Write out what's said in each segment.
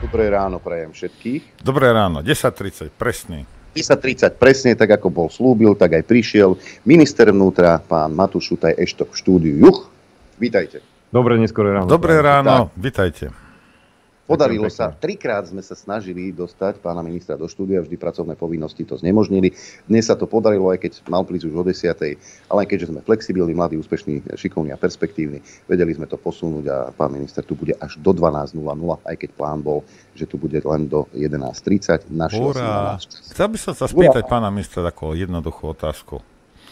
Dobré ráno prajem všetkých. Dobré ráno, 10:30, presný. 10:30 presne, tak ako bol slúbil, tak aj prišiel minister vnútra, pán Matúš Šutaj Eštok v štúdiu Juch. Vítajte. Dobré neskoré ráno. Dobré ráno, vítajte. Podarilo sa, 3-krát sme sa snažili dostať pána ministra do štúdia, vždy pracovné povinnosti to znemožnili. Dnes sa to podarilo, aj keď mal prísť už o 10:00, ale keďže sme flexibilní, mladí, úspešní, šikovní a perspektívni, vedeli sme to posunúť a pán minister tu bude až do 12:00, aj keď plán bol, že tu bude len do 11:30. Urá. Chcel by som sa spýtať pána ministra takú jednoduchú otázku.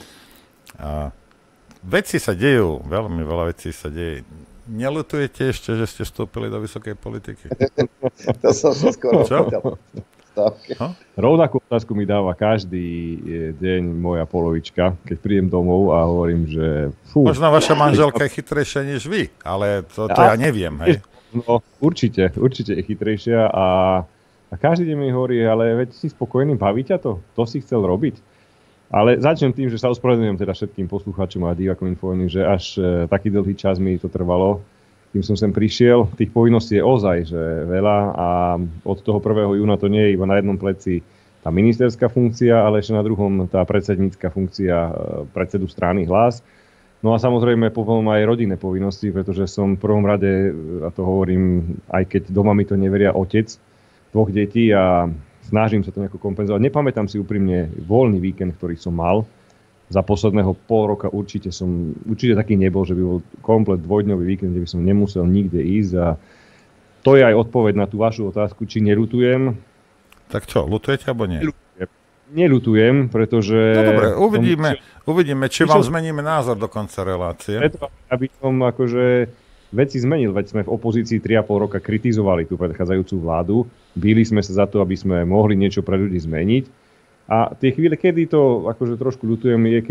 Veci sa dejú, veľmi veľa vecí sa deje. Neľutujete ešte, že ste vstúpili do vysokej politiky? To som sa skoro pýtal. Rovnakú otázku mi dáva každý deň moja polovička, keď prídem domov a hovorím, že... Možno vaša manželka je chytrejšia než vy, ale to ja neviem. Hej. No, určite je chytrejšia a každý deň mi hovorí, ale veď si spokojný, baví ťa to? To si chcel robiť? Ale začnem tým, že sa ospravedlňujem teda všetkým poslucháčom a divákom Infovojny, že až taký dlhý čas mi to trvalo, kým som sem prišiel. Tých povinností je ozaj že veľa a od toho 1. júna to nie je iba na jednom pleci tá ministerská funkcia, ale ešte na druhom tá predsednícka funkcia predsedu strany Hlas. No a samozrejme potom aj rodinné povinnosti, pretože som v prvom rade, a to hovorím, aj keď doma mi to neveria, otec 2 detí a snažím sa to nejako kompenzovať. Nepamätám si úprimne voľný víkend, ktorý som mal. Za posledného pol roka určite taký nebol, že by bol komplet dvojdňový víkend, kde by som nemusel nikde ísť. A to je aj odpoveď na tú vašu otázku, či neľutujem. Tak čo, ľutujete alebo nie? Neľutujem, pretože... No dobre, uvidíme, či vám zmeníme názor do konca relácie. Preto, aby som akože veci zmenil, veď sme v opozícii 3,5 roka kritizovali tú predchádzajúcu vládu, bíli sme sa za to, aby sme mohli niečo pre ľudí zmeniť. A tie chvíle, kedy to akože trošku ľutujem, je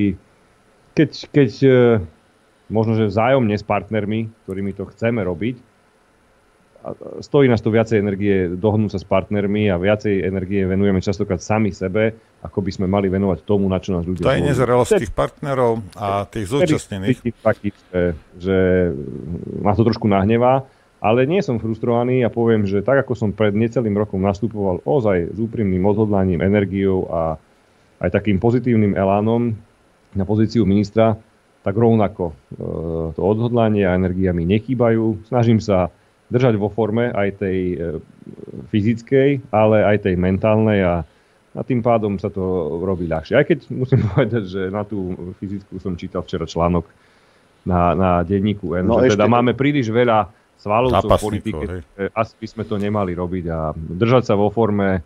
keď možno, že vzájomne s partnermi, ktorými to chceme robiť, a stojí nás to viacej energie dohodnúť sa s partnermi a viacej energie venujeme častokrát sami sebe, ako by sme mali venovať tomu, na čo nás ľudia... To je nezrelosť tých partnerov a tých zúčastnených. Taký, že ma to trošku nahnevá, ale nie som frustrovaný a poviem, že tak, ako som pred necelým rokom nastupoval ozaj s úprimným odhodlaním, energiou a aj takým pozitívnym elánom na pozíciu ministra, tak rovnako to odhodlanie a energia mi nechýbajú. Snažím sa držať vo forme aj tej fyzickej, ale aj tej mentálnej a tým pádom sa to robí ľahšie. Aj keď musím povedať, že na tú fyzickú som čítal včera článok na denníku N, že teda máme príliš veľa svalovcov v politike, asi by sme to nemali robiť a držať sa vo forme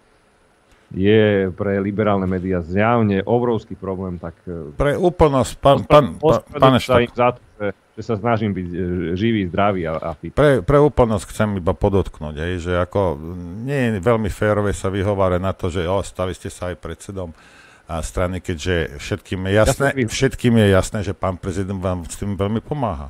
je pre liberálne médiá zjavne obrovský problém. Tak pre úplnosť, pán Eštok, za to, že sa snažím byť živý, zdravý a fit. Pre úplnosť chcem iba podotknúť, že ako nie je veľmi férové sa vyhovárať na to, že stali ste sa aj predsedom strany, keďže všetkým je jasné, že pán prezident vám s tým veľmi pomáha.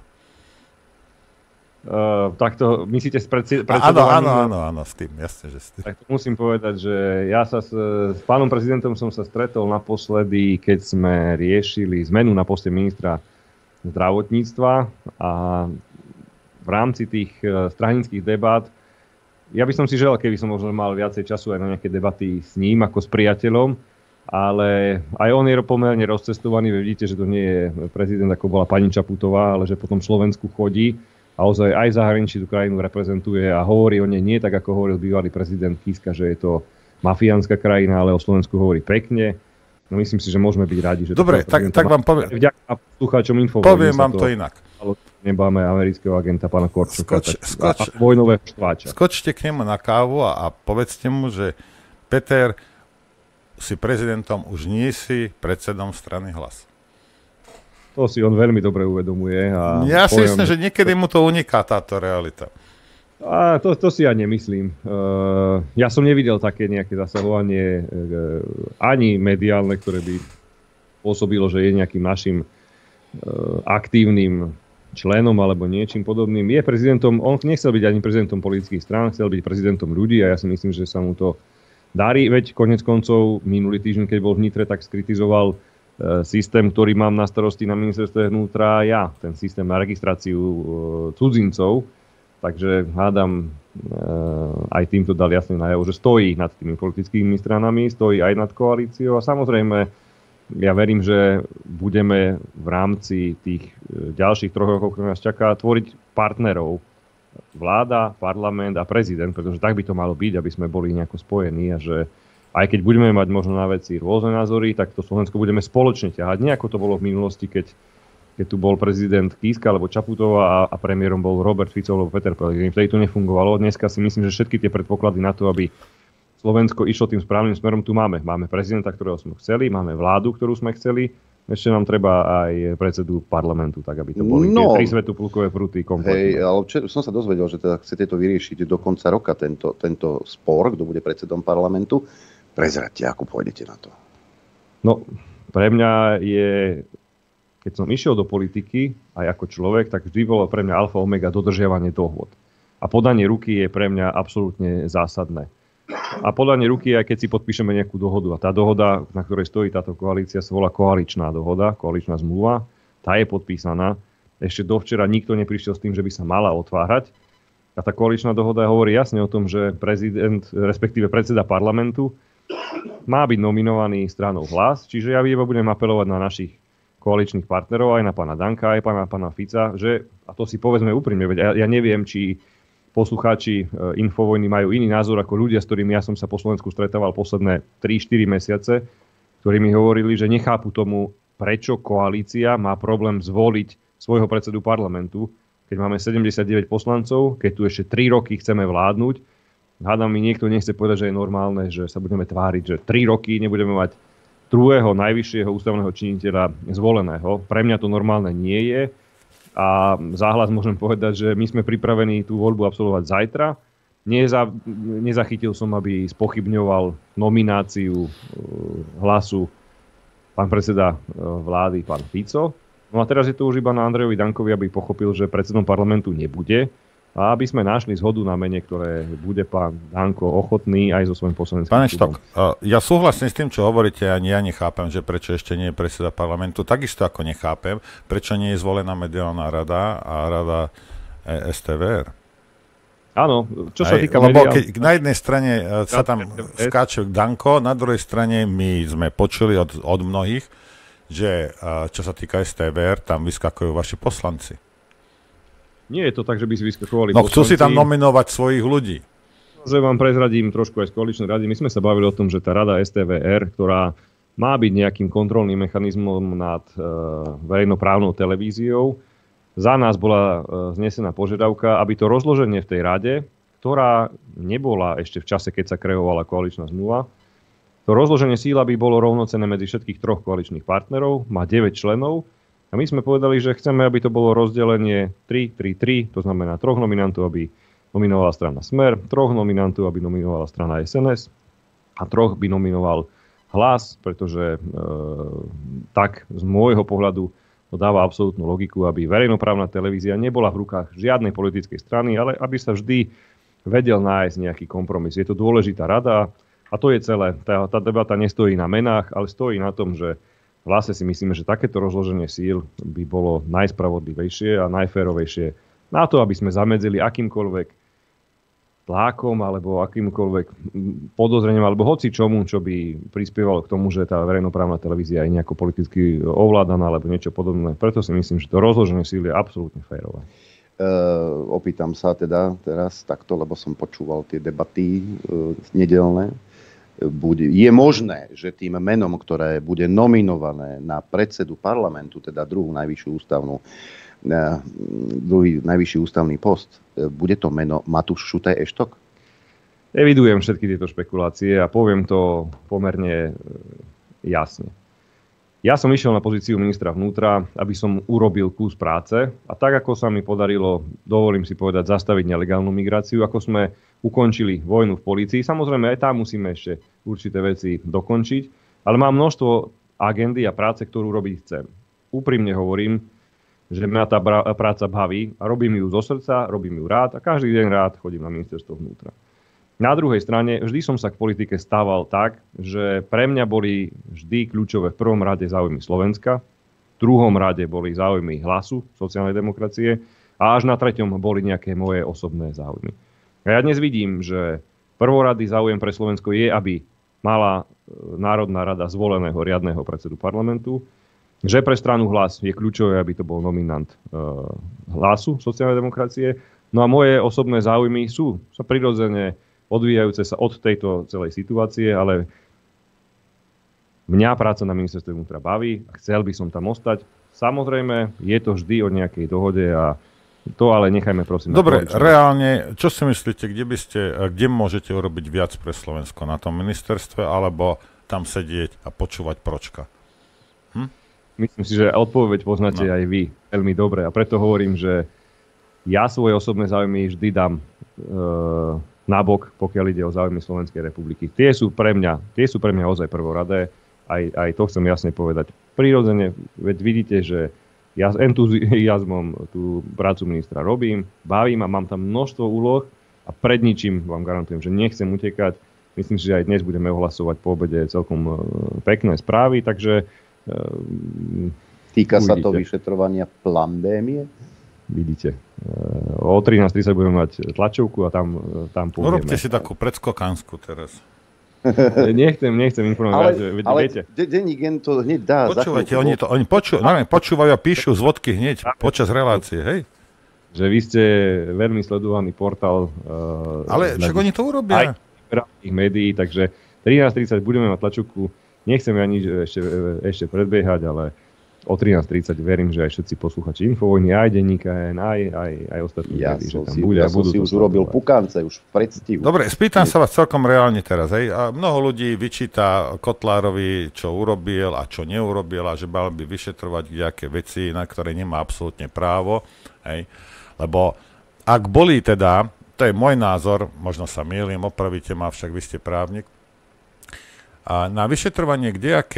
Takto myslíte s predsedovaním? Áno, s tým, jasne, že s tým. Tak to musím povedať, že ja sa s pánom prezidentom som sa stretol naposledy, keď sme riešili zmenu na poste ministra zdravotníctva a v rámci tých stranických debát ja by som si želal, keby som možno mal viacej času aj na nejaké debaty s ním ako s priateľom, ale aj on je pomerne rozcestovaný. Vy vidíte, že to nie je prezident, ako bola pani Čaputová, ale že potom Slovensku chodí a ozaj aj zahraničí tú krajinu reprezentuje a hovorí o nej nie tak, ako hovoril bývalý prezident Kiska, že je to mafiánska krajina, ale o Slovensku hovorí pekne. No myslím si, že môžeme byť radi, že... Dobre, tak vám poviem. Vďaka poslucháčom Infovojny. Poviem vám to inak. Nebáme amerického agenta pána Korčoka. Vojnového štváča. Skočte k nemu na kávu a povedzte mu, že Peter, si prezidentom, už nie si predsedom strany Hlas. To si on veľmi dobre uvedomuje. A ja si myslím, že niekedy mu to uniká táto realita. A to si ja nemyslím. Ja som nevidel také nejaké zasahovanie ani mediálne, ktoré by pôsobilo, že je nejakým našim aktívnym členom alebo niečím podobným. Je prezidentom, on nechcel byť ani prezidentom politických strán, chcel byť prezidentom ľudí a ja si myslím, že sa mu to darí. Veď konec koncov minulý týždeň, keď bol v Nitre, tak skritizoval systém, ktorý mám na starosti na ministerstve vnútra ja. Ten systém na registráciu cudzincov. Takže hádam, aj týmto dal jasne najavo, že stojí nad tými politickými stranami, stojí aj nad koalíciou a samozrejme ja verím, že budeme v rámci tých ďalších 3 rokov, ktoré nás čaká, tvoriť partnerov. Vláda, parlament a prezident, pretože tak by to malo byť, aby sme boli nejako spojení a že aj keď budeme mať možno na veci rôzne názory, tak to Slovensko budeme spoločne ťahať. Nie ako to bolo v minulosti, keď tu bol prezident Kiska alebo Čaputová a premiérom bol Robert Fico alebo Peter Pellegrini. Vtedy to nefungovalo. Dneska si myslím, že všetky tie predpoklady na to, aby Slovensko išlo tým správnym smerom, tu máme. Máme prezidenta, ktorého sme chceli, máme vládu, ktorú sme chceli. Ešte nám treba aj predsedu parlamentu, tak aby to boli tie 3 svetopulkové prúty kompletné. Hej, ale som sa dozvedel, že teda chcete to vyriešiť do konca roka, tento spor, kto bude predsedom parlamentu. Prezraďte, ako pôjdete na to. No, pre mňa je, keď som išiel do politiky, aj ako človek, tak vždy bolo pre mňa alfa omega dodržiavanie dohôd. A podanie ruky je pre mňa absolútne zásadné. A podanie ruky, aj keď si podpíšeme nejakú dohodu. A tá dohoda, na ktorej stojí táto koalícia, sa volá koaličná dohoda, koaličná zmluva. Tá je podpísaná. Ešte dovčera nikto neprišiel s tým, že by sa mala otvárať. A tá koaličná dohoda hovorí jasne o tom, že prezident, respektíve predseda parlamentu, má byť nominovaný stranou Hlas. Čiže ja iba budem apelovať na našich koaličných partnerov, aj na pána Danka, aj na pána Fica, že, a to si povedzme úprimne, veď ja neviem, či poslucháči Infovojny majú iný názor ako ľudia, s ktorými ja som sa po Slovensku stretával posledné 3-4 mesiace, ktorí mi hovorili, že nechápu tomu, prečo koalícia má problém zvoliť svojho predsedu parlamentu, keď máme 79 poslancov, keď tu ešte 3 roky chceme vládnuť. Hádam mi niekto nechce povedať, že je normálne, že sa budeme tváriť, že 3 roky nebudeme mať druhého najvyššieho ústavného činiteľa zvoleného. Pre mňa to normálne nie je. A záhlas môžem povedať, že my sme pripravení tú voľbu absolvovať zajtra. Nezachytil som, aby spochybňoval nomináciu Hlasu pán predseda vlády, pán Fico. No a teraz je to už iba na Andrejovi Dankovi, aby pochopil, že predsedom parlamentu nebude. A aby sme našli zhodu na mene, ktoré bude pán Danko ochotný aj so svojím poslaneckým Pane Štok, ja súhlasím s tým, čo hovoríte, ani ja nechápem, že prečo ešte nie je predseda parlamentu. Takisto ako nechápem, prečo nie je zvolená mediálna rada a rada STVR. Áno, čo sa týka lebo keď na jednej strane sa tam skáče Danko, na druhej strane my sme počuli od mnohých, že čo sa týka STVR, tam vyskakujú vaši poslanci. Nie je to tak, že by si vyskakovali poslanci. No chcú si tam nominovať svojich ľudí. Že vám prezradím trošku aj z koaličnej rady. My sme sa bavili o tom, že tá rada STVR, ktorá má byť nejakým kontrolným mechanizmom nad verejnoprávnou televíziou, za nás bola znesená požiadavka, aby to rozloženie v tej rade, ktorá nebola ešte v čase, keď sa kreovala koaličná zmluva, to rozloženie síl by bolo rovnocenné medzi všetkých 3 koaličných partnerov, má 9 členov. A my sme povedali, že chceme, aby to bolo rozdelenie 3-3-3, to znamená 3 nominantov, aby nominovala strana Smer, 3 nominantov, aby nominovala strana SNS a 3 by nominoval Hlas, pretože tak z môjho pohľadu to dáva absolútnu logiku, aby verejnoprávna televízia nebola v rukách žiadnej politickej strany, ale aby sa vždy vedel nájsť nejaký kompromis. Je to dôležitá rada a to je celé. Tá debata nestojí na menách, ale stojí na tom, že vlastne si myslíme, že takéto rozloženie síl by bolo najspravodlivejšie a najférovejšie na to, aby sme zamedzili akýmkoľvek tlákom alebo akýmkoľvek podozrením alebo hoci čomu, čo by prispievalo k tomu, že tá verejnoprávna televízia je nejako politicky ovládaná alebo niečo podobné. Preto si myslím, že to rozloženie síl je absolútne férové. Opýtam sa teda teraz takto, lebo som počúval tie debaty nedeľné. Je možné, že tým menom, ktoré bude nominované na predsedu parlamentu, teda druhý najvyšší ústavný post, bude to meno Matúš Šutaj Eštok? Evidujem všetky tieto špekulácie a poviem to pomerne jasne. Ja som išiel na pozíciu ministra vnútra, aby som urobil kus práce a tak, ako sa mi podarilo, dovolím si povedať, zastaviť nelegálnu migráciu, ako sme ukončili vojnu v polícii. Samozrejme, aj tam musíme ešte určité veci dokončiť, ale mám množstvo agendy a práce, ktorú robiť chcem. Úprimne hovorím, že mňa tá práca baví a robím ju zo srdca, robím ju rád a každý deň rád chodím na ministerstvo vnútra. Na druhej strane, vždy som sa k politike stával tak, že pre mňa boli vždy kľúčové v prvom rade záujmy Slovenska, v druhom rade boli záujmy Hlasu, sociálnej demokracie A až na 3. boli nejaké moje osobné záujmy. A ja dnes vidím, že prvoradý záujem pre Slovensko je, aby mala Národná rada zvoleného riadneho predsedu parlamentu, že pre stranu Hlas je kľúčové, aby to bol nominant Hlasu sociálnej demokracie. No a moje osobné záujmy sú prirodzene odvíjajúce sa od tejto celej situácie, ale mňa práca na ministerstve vnútra baví a chcel by som tam ostať. Samozrejme, je to vždy o nejakej dohode a to ale nechajme prosím. Dobre, reálne, čo si myslíte, kde môžete urobiť viac pre Slovensko? Na tom ministerstve, alebo tam sedieť a počúvať pročka? Myslím si, že odpoveď poznáte aj vy veľmi dobre a preto hovorím, že ja svoje osobné záujmy vždy dám nabok, pokiaľ ide o záujmy Slovenskej republiky. Tie sú pre mňa ozaj prvoradé, aj to chcem jasne povedať. Prirodzene, veď vidíte, že ja s entuziasmom tú prácu ministra robím, bavím a mám tam množstvo úloh a pred ničím vám garantujem, že nechcem utekať. Myslím si, že aj dnes budeme ohlasovať po obede celkom pekné správy, takže týka sa to vyšetrovania pandémie? Vidíte. O 13:30 budeme mať tlačovku a tam pôjdeme. Urobte si takú predskokansku teraz. Nechcem informovať, ale viete. denník Gen to hneď dá. Počúvajte, oni počúvajú a píšu z vodky hneď počas relácie, hej? Že vy ste veľmi sledovaný portál. Ale však oni to urobia. Aj médií, takže 13:30 budeme mať tlačovku. Nechcem ani ešte predbiehať, ale o 13:30 verím, že aj všetci posluchači Infovojny, aj denníka, aj ostatní médií, že tam bude. Ja som si už urobil pukance, už v predstihu. Dobre, spýtam sa vás celkom reálne teraz. Hej. A mnoho ľudí vyčíta Kotlárovi, čo urobil a čo neurobil a že mal by vyšetrovať nejaké veci, na ktoré nemá absolútne právo. Hej. Lebo ak boli teda, to je môj názor, možno sa mýlim, opravíte ma, však vy ste právnik, a na vyšetrovanie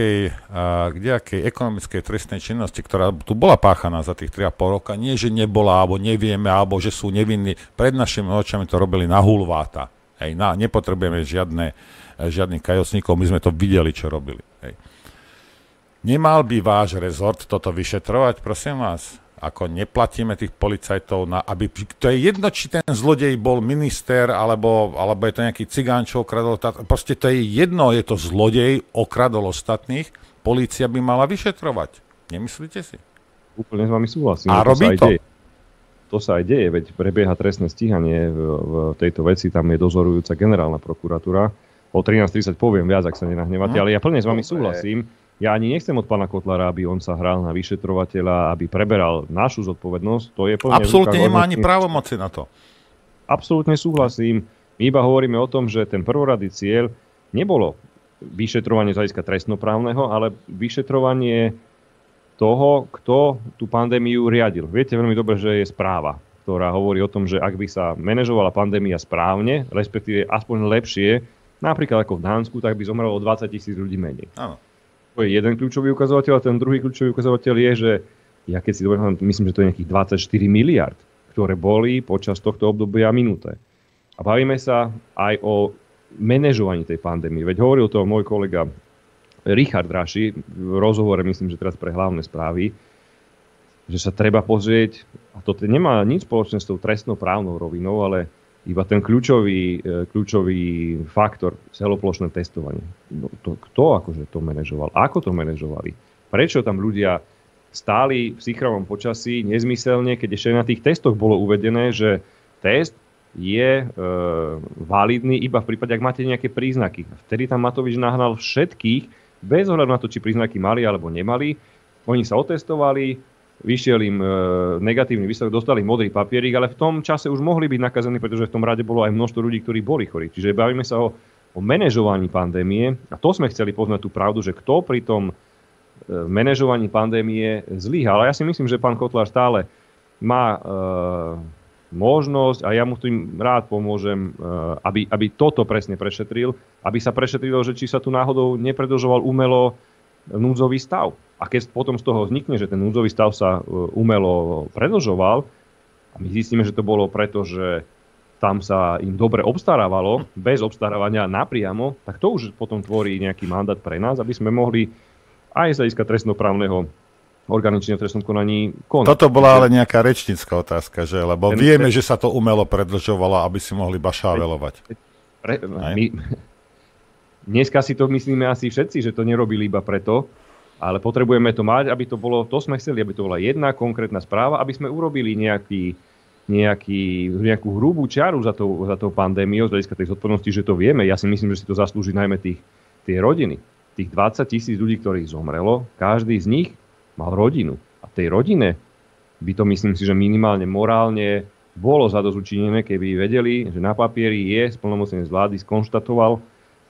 kdejakej ekonomickej trestnej činnosti, ktorá tu bola páchaná za tých 3,5 roka, nie že nebola, alebo nevieme, alebo že sú nevinní, pred našimi očami to robili na hulváta. Hej, nepotrebujeme žiadnych kajosníkov, my sme to videli, čo robili. Hej. Nemal by váš rezort toto vyšetrovať, prosím vás? Ako neplatíme tých policajtov, to je jedno, či ten zlodej bol minister, alebo je to nejaký cigán, čo okradol. Proste to je jedno, je to zlodej, okradol ostatných. Polícia by mala vyšetrovať. Nemyslíte si? Úplne s vami súhlasím. A robí to? To sa aj deje, veď prebieha trestné stíhanie v tejto veci, tam je dozorujúca generálna prokuratúra. O 13:30 poviem viac, ak sa nenahnevate, ale ja plne s vami súhlasím. Ja ani nechcem od pána Kotlára, aby on sa hral na vyšetrovateľa, aby preberal našu zodpovednosť. To je plne absolútne nemá ani právomoci na to. Absolútne súhlasím. My iba hovoríme o tom, že ten prvoradý cieľ nebolo vyšetrovanie z hľadiska trestnoprávneho, ale vyšetrovanie toho, kto tú pandémiu riadil. Viete veľmi dobre, že je správa, ktorá hovorí o tom, že ak by sa manažovala pandémia správne, respektíve aspoň lepšie, napríklad ako v Dánsku, tak by zomrelo 20 000 ľudí menej. Áno. To je jeden kľúčový ukazovateľ a ten druhý kľúčový ukazovateľ je, že ja keď si dobre myslím, že to je nejakých 24 miliard, ktoré boli počas tohto obdobia minuté. A bavíme sa aj o manažovaní tej pandémie. Veď hovoril to môj kolega Richard Raši v rozhovore, myslím, že teraz pre Hlavné správy, že sa treba pozrieť, a to nemá nič spoločné s tou trestnoprávnou rovinou, ale iba ten kľúčový faktor, celoplošné testovanie. No, kto akože to manažoval? Ako to manažovali? Prečo tam ľudia stáli v sichrovom počasí nezmyselne, keď ešte na tých testoch bolo uvedené, že test je validný iba v prípade, ak máte nejaké príznaky. Vtedy tam Matovič nahnal všetkých, bez ohľadu na to, či príznaky mali alebo nemali. Oni sa otestovali, vyšiel im negatívny výsledok, dostali modrý papierik, ale v tom čase už mohli byť nakazení, pretože v tom rade bolo aj množstvo ľudí, ktorí boli chorí. Čiže bavíme sa o manažovaní pandémie a to sme chceli poznať tú pravdu, že kto pri tom manažovaní pandémie zlyhal. Ale ja si myslím, že pán Kotlár stále má možnosť a ja mu tým rád pomôžem, aby toto presne prešetril, aby sa prešetrilo, že či sa tu náhodou nepredĺžoval umelo núdzový stav. A keď potom z toho vznikne, že ten núdzový stav sa umelo predĺžoval a my zistíme, že to bolo preto, že tam sa im dobre obstarávalo, bez obstarávania napriamo, tak to už potom tvorí nejaký mandát pre nás, aby sme mohli aj z hľadiska trestnoprávneho orgány činné v trestnom konaní konať. Toto bola ale nejaká rečnícka otázka, že? Lebo vieme, že sa to umelo predĺžovalo, aby si mohli bašávelovať. Dneska si to myslíme asi všetci, že to nerobili iba preto, ale potrebujeme to mať, aby to bolo, to sme chceli, aby to bola jedna konkrétna správa, aby sme urobili nejakú hrubú čiaru za tou pandémiou, z hľadiska tej zodpovednosti, že to vieme. Ja si myslím, že si to zaslúži najmä tie rodiny. Tých 20 000 ľudí, ktorých zomrelo, každý z nich mal rodinu. A tej rodine by to, myslím si, že minimálne morálne bolo zadozučinené, keby vedeli, že na papieri splnomocnenec vlády skonštatoval,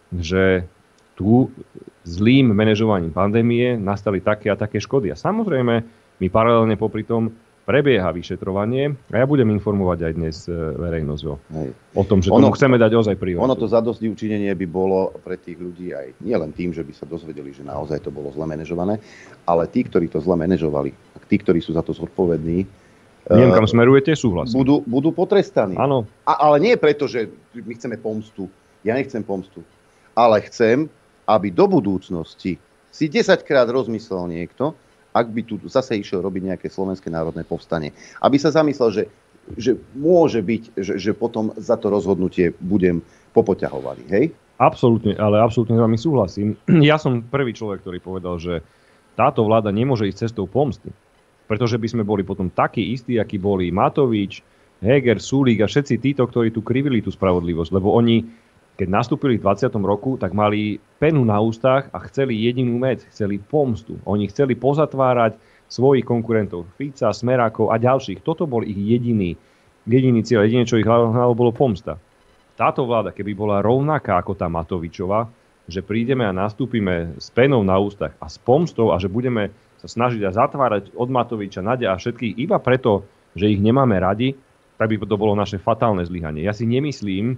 že tu zlým manažovaním pandémie nastali také a také škody. A samozrejme, my paralelne popri tom prebieha vyšetrovanie a ja budem informovať aj dnes verejnosť o tom, že tomu chceme dať ozaj prioritu. Ono to zadosťučinenie by bolo pre tých ľudí aj nielen tým, že by sa dozvedeli, že naozaj to bolo zle manažované, ale tí, ktorí to zle manažovali, tí, ktorí sú za to zodpovední, neviem, kam smerujete, súhlasím. Budú potrestaní. Áno. Ale nie preto, že my chceme pomstu. Ja nechcem pomstu. Ale chcem, aby do budúcnosti si 10-krát rozmyslel niekto, ak by tu zase išiel robiť nejaké slovenské národné povstanie. Aby sa zamyslel, že môže byť, že potom za to rozhodnutie budem popoťahovaný. Hej? Absolútne, ale absolútne s vami súhlasím. Ja som prvý človek, ktorý povedal, že táto vláda nemôže ísť cestou pomsty. Pretože by sme boli potom takí istí, akí boli Matovič, Heger, Sulík a všetci títo, ktorí tu krivili tú spravodlivosť. Lebo oni, keď nastúpili v 20. roku, tak mali penu na ústach a chceli jedinú vec, chceli pomstu. Oni chceli pozatvárať svojich konkurentov, Fica, Smerákov a ďalších. Toto bol ich jediný cieľ, jediné, čo ich hľadalo, bolo pomsta. Táto vláda, keby bola rovnaká ako tá Matovičová, že prídeme a nastúpime s penou na ústach a s pomstou a že budeme sa snažiť a zatvárať od Matoviča, Naďa a všetkých iba preto, že ich nemáme radi, tak by to bolo naše fatálne zlyhanie. Ja si nemyslím,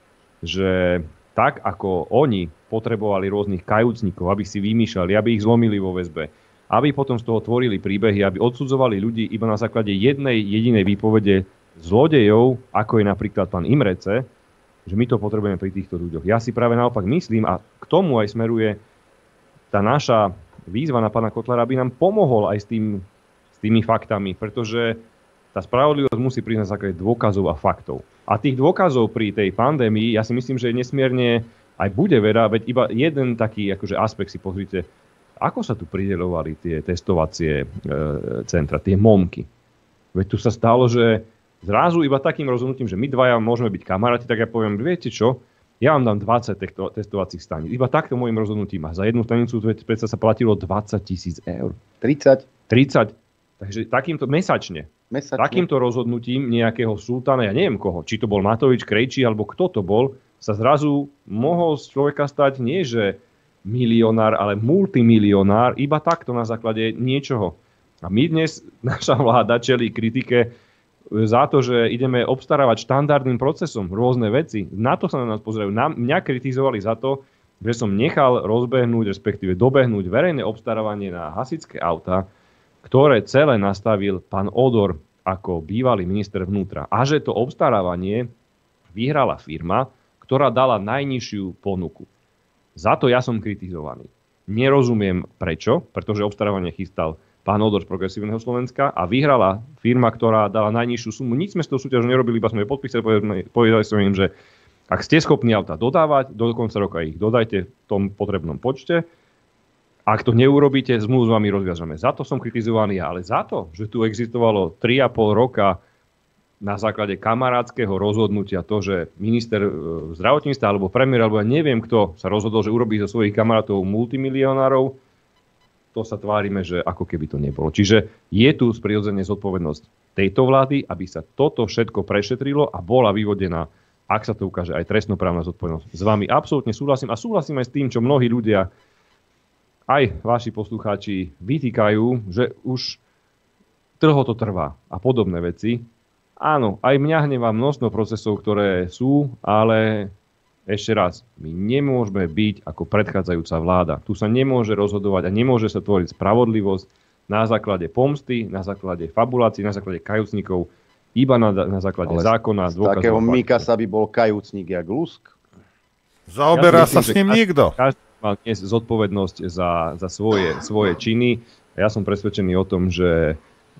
že tak, ako oni potrebovali rôznych kajúcnikov, aby si vymýšľali, aby ich zlomili vo väzbe, aby potom z toho tvorili príbehy, aby odsudzovali ľudí iba na základe jednej jedinej výpovede zlodejov, ako je napríklad pán Imrece, že my to potrebujeme pri týchto ľuďoch. Ja si práve naopak myslím, a k tomu aj smeruje tá naša výzva na pána Kotlára, aby nám pomohol aj s tými faktami, pretože tá spravodlivosť musí prísť na základe dôkazov a faktov. A tých dôkazov pri tej pandémii, ja si myslím, že je nesmierne aj bude veľa, veď iba jeden taký akože aspekt si pozrite, ako sa tu prideľovali tie testovacie centra, tie momky. Veď tu sa stalo, že zrazu iba takým rozhodnutím, že my dvaja môžeme byť kamaráti, tak ja poviem, viete čo, ja vám dám 20 testovacích staníc. Iba takto môjim rozhodnutím. A za jednu stanicu predsa sa platilo 20 000 eur. 30. Takže takýmto mesačne. Takýmto rozhodnutím nejakého sultána, ja neviem koho, či to bol Matovič, Krejčí, alebo kto to bol, sa zrazu mohol z človeka stať nie, že milionár, ale multimilionár, iba takto na základe niečoho. A my dnes, naša vláda čelí kritike za to, že ideme obstarávať štandardným procesom rôzne veci. Na to sa na nás pozerajú. Mňa kritizovali za to, že som nechal rozbehnúť, respektíve dobehnúť verejné obstarávanie na hasičské autá, ktoré celé nastavil pán Odor ako bývalý minister vnútra. A že to obstarávanie vyhrala firma, ktorá dala najnižšiu ponuku. Za to ja som kritizovaný. Nerozumiem prečo, pretože obstarávanie chystal pán Odor z Progresívneho Slovenska a vyhrala firma, ktorá dala najnižšiu sumu. Nič sme s tou súťažou nerobili, iba sme ju podpísali, povedali som im, že ak ste schopní auta dodávať, do konca roka ich dodajte v tom potrebnom počte. Ak to neurobíte, zmluvu s vami rozviažeme. Za to som kritizovaný, ale za to, že tu existovalo 3,5 roka na základe kamarátskeho rozhodnutia to, že minister zdravotníctva alebo premiér, alebo ja neviem kto, sa rozhodol, že urobí zo svojich kamarátov multimilionárov, to sa tvárime, že ako keby to nebolo. Čiže je tu prirodzene zodpovednosť tejto vlády, aby sa toto všetko prešetrilo a bola vyvodená, ak sa to ukáže, aj trestnoprávna zodpovednosť. S vami absolútne súhlasím a súhlasím aj s tým, čo mnohí ľudia, aj vaši poslucháči, vytýkajú, že už dlho to trvá a podobné veci. Áno, aj mňa hnevá množstvo procesov, ktoré sú, ale ešte raz, my nemôžeme byť ako predchádzajúca vláda. Tu sa nemôže rozhodovať a nemôže sa tvoriť spravodlivosť na základe pomsty, na základe fabulácií, na základe kajúcnikov, iba na základe zákona. Z takého Mikasa by bol kajúcnik jak Lusk. Zaoberá sa s ním nikto. Každý mal dnes zodpovednosť za svoje činy. Ja som presvedčený o tom, že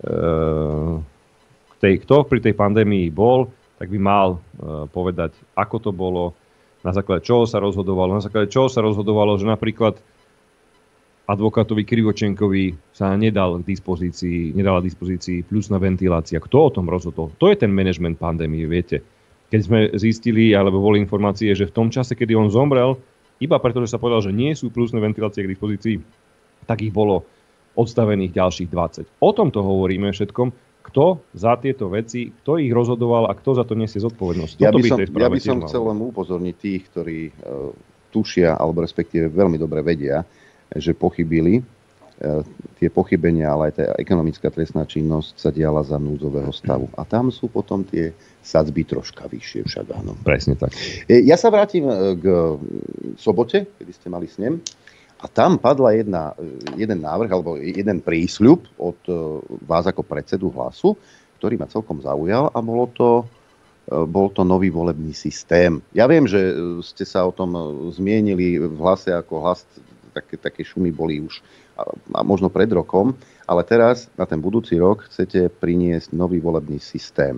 kto pri tej pandémii bol, tak by mal povedať, ako to bolo, na základe čoho sa rozhodovalo. Na základe čoho sa rozhodovalo, že napríklad advokátovi Krivočenkovi sa nedala dispozícii plusná ventilácia. Kto o tom rozhodol? To je ten manažment pandémie, viete. Keď sme zistili, alebo boli informácie, že v tom čase, kedy on zomrel, iba preto, že sa povedal, že nie sú plusné ventilácie k dispozícii, tak ich bolo odstavených ďalších 20. O tomto hovoríme všetkom. Kto za tieto veci, kto ich rozhodoval a kto za to nesie zodpovednosť. Ja by som chcel len upozorniť tých, ktorí tušia, alebo respektíve veľmi dobre vedia, že pochybili. Tie pochybenia, ale aj tá ekonomická trestná činnosť sa diala za núdzového stavu. A tam sú potom tie sadzby troška vyššie však, áno. Presne tak. Ja sa vrátim k sobote, kedy ste mali snem. A tam padla jeden návrh, alebo jeden prísľub od vás ako predsedu Hlasu, ktorý ma celkom zaujal a bol to nový volebný systém. Ja viem, že ste sa o tom zmienili v Hlase ako Hlas, také šumy boli už a možno pred rokom, ale teraz na ten budúci rok chcete priniesť nový volebný systém,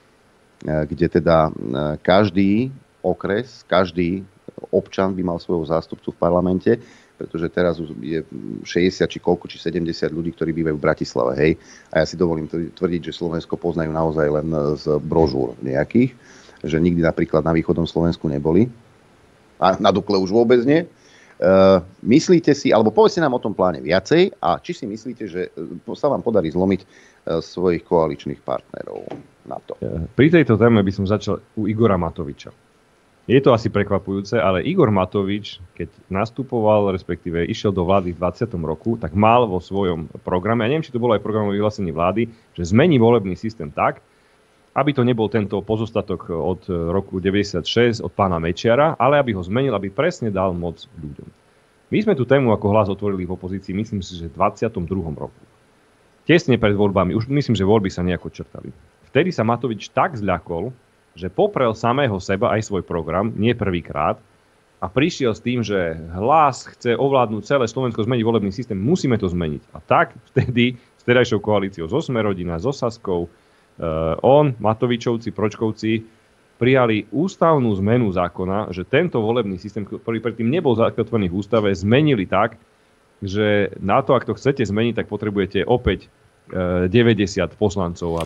kde teda každý okres, každý občan by mal svojho zástupcu v parlamente, pretože teraz je 60 či koľko, či 70 ľudí, ktorí bývajú v Bratislave, hej. A ja si dovolím tvrdiť, že Slovensko poznajú naozaj len z brožúr nejakých, že nikdy napríklad na východnom Slovensku neboli. A na Dukle už vôbec nie. Myslíte si, alebo povedzte nám o tom pláne viacej a či si myslíte, že sa vám podarí zlomiť svojich koaličných partnerov na to? Pri tejto téme by som začal u Igora Matoviča. Je to asi prekvapujúce, ale Igor Matovič, keď nastupoval, respektíve išiel do vlády v 20. roku, tak mal vo svojom programe, a neviem, či to bolo aj programové vyhlásenie vlády, že zmení volebný systém tak, aby to nebol tento pozostatok od roku 96 od pána Mečiara, ale aby ho zmenil, aby presne dal moc ľuďom. My sme tú tému ako Hlas otvorili v opozícii, myslím si, že v 22. roku. Tesne pred voľbami, už myslím, že voľby sa nejako črtali. Vtedy sa Matovič tak zľakol, že poprel samého seba aj svoj program, nie prvýkrát, a prišiel s tým, že Hlas chce ovládnuť celé Slovensko, zmeniť volebný systém, musíme to zmeniť. A tak vtedy s terajšou koalíciou, so Smer-rodina, so Saskou, Matovičovci, Pročkovci prijali ústavnú zmenu zákona, že tento volebný systém, ktorý predtým nebol zakotvený v ústave, zmenili tak, že na to, ak to chcete zmeniť, tak potrebujete opäť 90 poslancov,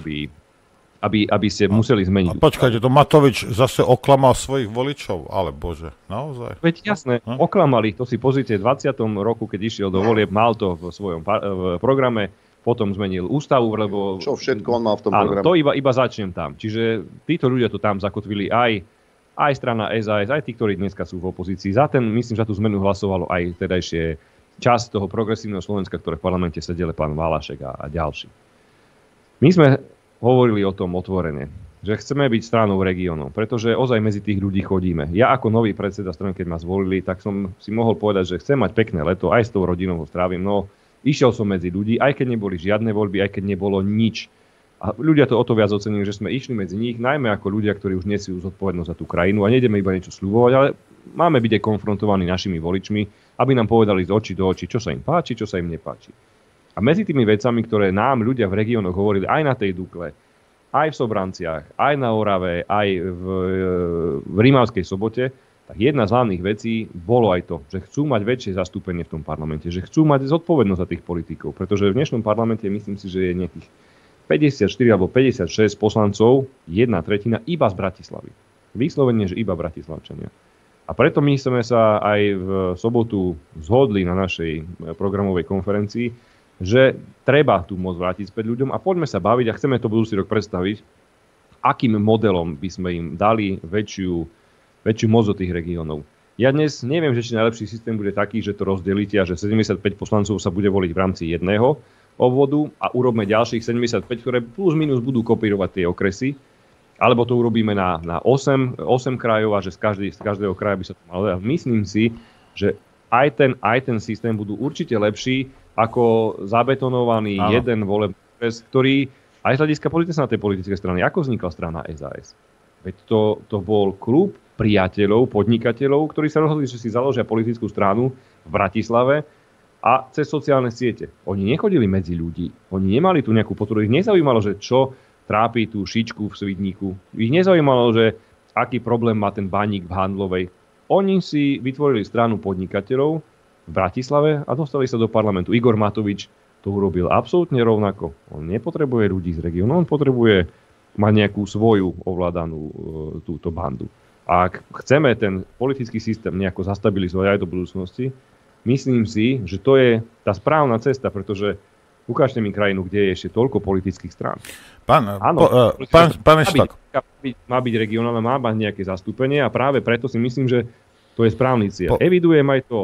aby ste museli zmeniť. Počkajte, to Matovič zase oklamal svojich voličov, ale bože, naozaj. Veď jasné, oklamali, to si pozrite, v 20. roku, keď išiel do volieb, mal to v svojom programe, potom zmenil ústavu, lebo... Čo všetko on mal v tom programe? To iba začnem tam. Čiže títo ľudia to tam zakotvili aj strana SAS, aj tí, ktorí dneska sú v opozícii. Myslím, že tú zmenu hlasovalo aj tedajšie časť toho progresívneho Slovenska, ktoré v parlamente sedeli pán Valašek a ďalší. My sme hovorili o tom otvorene, že chceme byť stranou regiónov, pretože ozaj medzi tých ľudí chodíme. Ja ako nový predseda strany, keď ma zvolili, tak som si mohol povedať, že chcem mať pekné leto, aj s tou rodinou ho strávim, no išiel som medzi ľudí, aj keď neboli žiadne voľby, aj keď nebolo nič. A ľudia to o to viac ocenili, že sme išli medzi nich, najmä ako ľudia, ktorí už nesú zodpovednosť za tú krajinu a nejdeme iba niečo sľubovať, ale máme byť aj konfrontovaní našimi voličmi, aby nám povedali z očí do očí, čo sa im páči, čo sa im nepáči. A medzi tými vecami, ktoré nám ľudia v regiónoch hovorili aj na tej Dukle, aj v Sobranciach, aj na Orave, aj v Rimavskej Sobote, tak jedna z hlavných vecí bolo aj to, že chcú mať väčšie zastúpenie v tom parlamente, že chcú mať zodpovednosť za tých politikov, pretože v dnešnom parlamente myslím si, že je nejakých 54 alebo 56 poslancov, 1/3 iba z Bratislavy. Vyslovene, že iba Bratislavčania. A preto my sme sa aj v sobotu zhodli na našej programovej konferencii, že treba tú moc vrátiť späť ľuďom a poďme sa baviť a chceme to budúci rok predstaviť, akým modelom by sme im dali väčšiu moc do tých regiónov. Ja dnes neviem, že či najlepší systém bude taký, že to rozdelíte a že 75 poslancov sa bude voliť v rámci jedného obvodu a urobíme ďalších 75, ktoré plus minus budú kopírovať tie okresy, alebo to urobíme na 8 krajov a že z každého kraja by sa to malo. Myslím si, že aj ten systém budú určite lepší ako zabetonovaný jeden volebný okres, ktorý aj z hľadiska politickej na tej politickej strany, ako vznikla strana SAS. Veď to bol klub priateľov, podnikateľov, ktorí sa rozhodli, že si založia politickú stranu v Bratislave a cez sociálne siete. Oni nechodili medzi ľudí, oni nemali tu nejakú podporu, ich nezaujímalo, že čo trápi tú šičku v Svidníku, ich nezaujímalo, že aký problém má ten baník v Handlovej. Oni si vytvorili stranu podnikateľov v Bratislave a dostali sa do parlamentu. Igor Matovič to urobil absolútne rovnako. On nepotrebuje ľudí z regiónu, on potrebuje mať nejakú svoju ovládanú túto bandu. A ak chceme ten politický systém nejako zastabilizovať aj do budúcnosti, myslím si, že to je tá správna cesta, pretože ukážte mi krajinu, kde je ešte toľko politických strán. Pán Eštok. Má byť regionálne, má mať nejaké zastúpenie a práve preto si myslím, že to je správny cieľ. Evidujem aj to,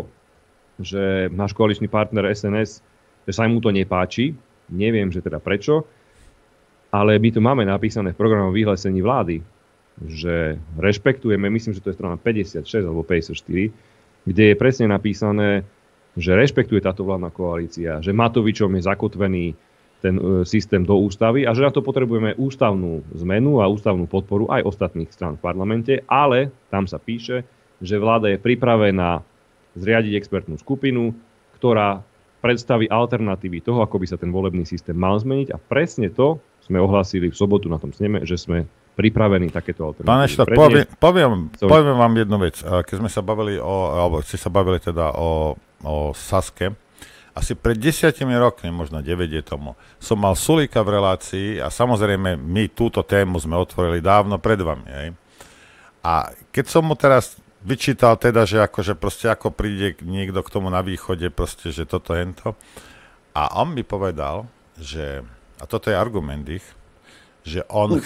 že náš koaličný partner SNS, že sa mu to nepáči, neviem, že teda prečo, ale my to máme napísané v programovom vyhlásení vlády, že rešpektujeme, myslím, že to je strana 56 alebo 54, kde je presne napísané, že rešpektuje táto vládna koalícia, že Matovičom je zakotvený ten systém do ústavy a že na to potrebujeme ústavnú zmenu a ústavnú podporu aj ostatných strán v parlamente, ale tam sa píše, že vláda je pripravená zriadiť expertnú skupinu, ktorá predstaví alternatívy toho, ako by sa ten volebný systém mal zmeniť a presne to sme ohlásili v sobotu na tom sneme, že sme pripravení takéto alternatívy. Pán Eštok, poviem vám jednu vec. Keď sme sa bavili alebo ste sa bavili teda o Saske, asi pred 10 rokmi, možno 9 je tomu, som mal Sulíka v relácii a samozrejme my túto tému sme otvorili dávno pred vami. Hej? A keď som mu teraz vyčítal teda, že akože proste ako príde niekto k tomu na východe, proste, že toto hento. A on mi povedal, že, a toto je argument ich, že on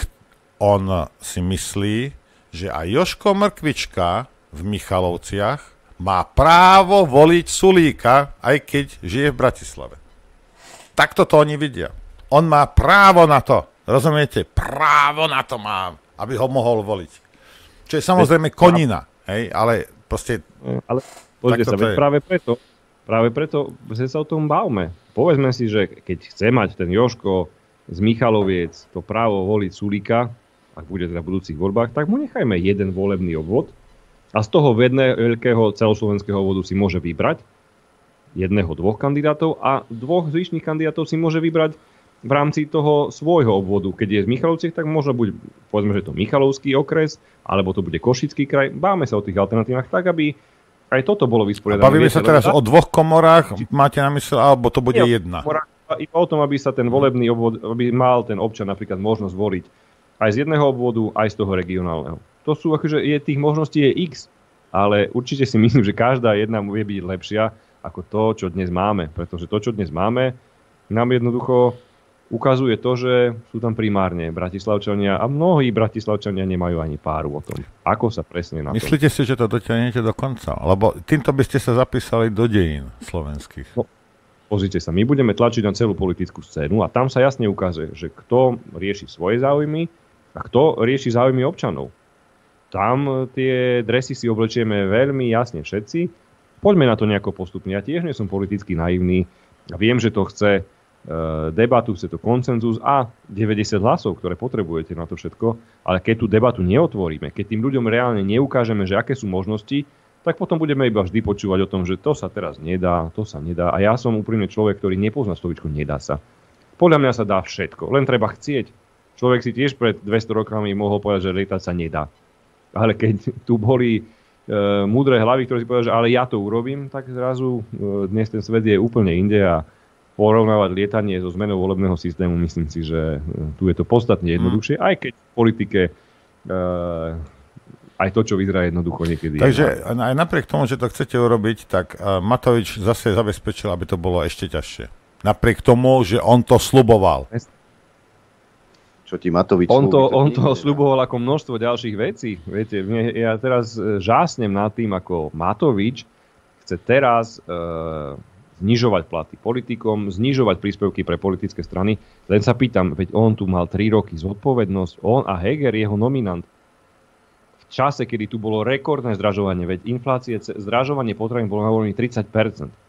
si myslí, že aj Jožko Mrkvička v Michalovciach má právo voliť Sulíka, aj keď žije v Bratislave. Takto to oni vidia. On má právo na to. Rozumiete? Právo na to má, aby ho mohol voliť. Čo je samozrejme konina. Hej, ale proste... Ale pozrite sa, práve preto že sa o tom bavme. Povedzme si, že keď chce mať ten Jožko z Michaloviec to právo voliť Sulíka, ak bude teda v budúcich voľbách, tak mu nechajme jeden volebný obvod a z toho veľkého celoslovenského obvodu si môže vybrať jedného, dvoch kandidátov a dvoch zvyšných kandidátov si môže vybrať v rámci toho svojho obvodu. Keď je z Michalovciach, tak možno buď, povedzme, že to Michalovský okres, alebo to bude Košický kraj. Báme sa o tých alternatívach tak, aby aj toto bolo vysporiadané. Bavíme sa teraz o dvoch komorách, máte na mysle, alebo to bude jedna? Iba o tom, aby sa ten volebný obvod, aby mal ten občan napríklad možnosť voliť aj z jedného obvodu, aj z toho regionálneho. To sú akože, tých možností je x, ale určite si myslím, že každá jedna vie byť lepšia ako to, čo dnes máme. Pretože to, čo dnes máme, nám jednoducho ukazuje to, že sú tam primárne Bratislavčania a mnohí Bratislavčania nemajú ani páru o tom, ako sa presne na to. Myslíte si, že to dotiahnete do konca? Lebo týmto by ste sa zapísali do dejín slovenských. No, pozrite sa, my budeme tlačiť na celú politickú scénu a tam sa jasne ukazuje, že kto rieši svoje záujmy a kto rieši záujmy občanov. Tam tie dresy si oblečieme veľmi jasne všetci. Poďme na to nejako postupne. Ja tiež nie som politicky naivný a viem, že to chce debatu, chce to konsenzus a 90 hlasov, ktoré potrebujete na to všetko, ale keď tú debatu neotvoríme, keď tým ľuďom reálne neukážeme, že aké sú možnosti, tak potom budeme iba vždy počúvať o tom, že to sa teraz nedá, to sa nedá. A ja som úprimne človek, ktorý nepozná slovíčko nedá sa. Podľa mňa sa dá všetko, len treba chcieť. Človek si tiež pred 200 rokami mohol povedať, že lietať sa nedá. Ale keď tu boli múdre hlavy, ktoré si povedali, že ale ja to urobím, tak zrazu dnes ten svet je úplne inde a porovnávať lietanie so zmenou volebného systému, myslím si, že tu je to podstatne jednoduchšie, aj keď v politike aj to, čo vyzerá jednoducho niekedy. Takže aj napriek tomu, že to chcete urobiť, tak Matovič zase zabezpečil, aby to bolo ešte ťažšie. Napriek tomu, že on to sľuboval. Čo ti Matovič On to sľuboval ako množstvo ďalších vecí. Viete, ja teraz žásnem nad tým, ako Matovič chce teraz znižovať platy politikom, znižovať príspevky pre politické strany. Len sa pýtam, veď on tu mal 3 roky zodpovednosť, on a Heger, jeho nominant. V čase, kedy tu bolo rekordné zdražovanie, veď inflácie, zdražovanie potravín bolo na úrovni 30%.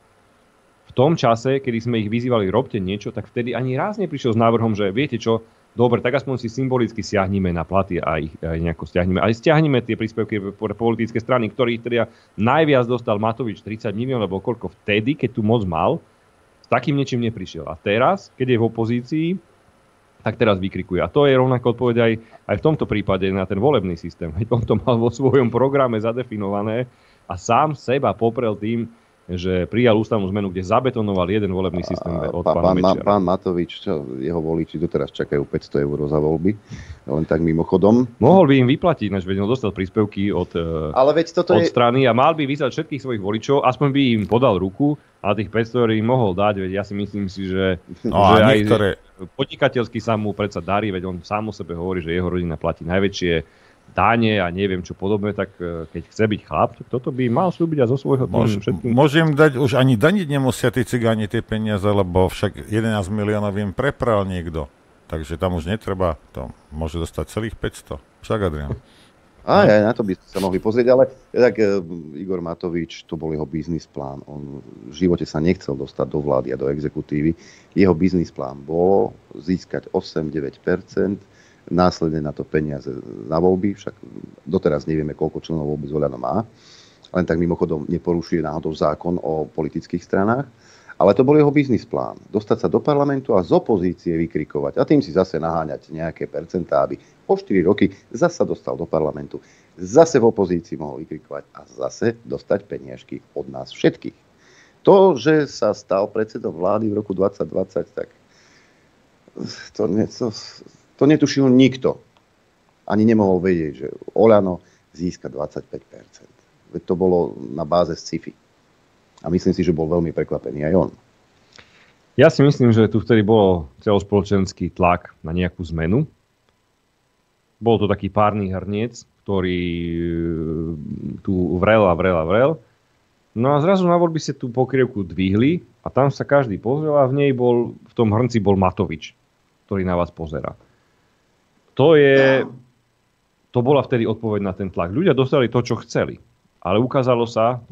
V tom čase, kedy sme ich vyzývali, robte niečo, tak vtedy ani raz neprišiel s návrhom, že viete čo, dobre, tak aspoň si symbolicky stiahnime na platy a ich nejako stiahnime. Ale stiahnime tie príspevky pre politické strany, ktorých teda najviac dostal Matovič 30 miliónov, lebo koľko vtedy, keď tu moc mal, s takým niečím neprišiel. A teraz, keď je v opozícii, tak teraz vykrikuje. A to je rovnako odpoveď aj v tomto prípade na ten volebný systém. On to mal vo svojom programe zadefinované a sám seba poprel tým, že prijal ústavnú zmenu, kde zabetonoval jeden volebný systém od pána Mečiara. Pán Matovič, jeho voliči doteraz čakajú 500 eur za voľby, len tak mimochodom. Mohol by im vyplatiť, než veď on dostal príspevky od strany a mal by vyzvať všetkých svojich voličov, aspoň by im podal ruku a tých 500 eur im mohol dať, veď ja si myslím si, že aj podnikateľsky sa mu predsa darí, veď on sám o sebe hovorí, že jeho rodina platí najväčšie dáne a neviem čo podobné, tak keď chce byť chlap, tak toto by mal slúbiť a zo svojho všetkým. Môžem dať, už ani daniť nemusia tí cigáni tie peniaze, lebo však 11 miliónov im prepral niekto. Takže tam už netreba, to môže dostať celých 500. Však, Adrian. Aj na to by sa mohli pozrieť, ale tak Igor Matovič, to bol jeho biznis plán. On v živote sa nechcel dostať do vlády a do exekutívy. Jeho biznis plán bolo získať 8-9%, následne na to peniaze na voľby, však doteraz nevieme, koľko členov vôbec Oľano má, len tak mimochodom neporušuje náhodou zákon o politických stranách, ale to bol jeho biznis plán. Dostať sa do parlamentu a z opozície vykrikovať a tým si zase naháňať nejaké percentá, aby po 4 roky zase dostal do parlamentu, zase v opozícii mohol vykrikovať a zase dostať peniažky od nás všetkých. To, že sa stal predsedom vlády v roku 2020, tak to netušil nikto. Ani nemohol vedieť, že Oľano získa 25%. Veď to bolo na báze sci-fi. A myslím si, že bol veľmi prekvapený aj on. Ja si myslím, že tu vtedy bolo celospoločenský tlak na nejakú zmenu. Bol to taký párny hrniec, ktorý tu vrel. No a zrazu na voľby sa tú pokrievku dvihli a tam sa každý pozrel a v tom hrnci bol Matovič, ktorý na vás pozerá. To bola vtedy odpoveď na ten tlak. Ľudia dostali to, čo chceli. Ale ukázalo sa,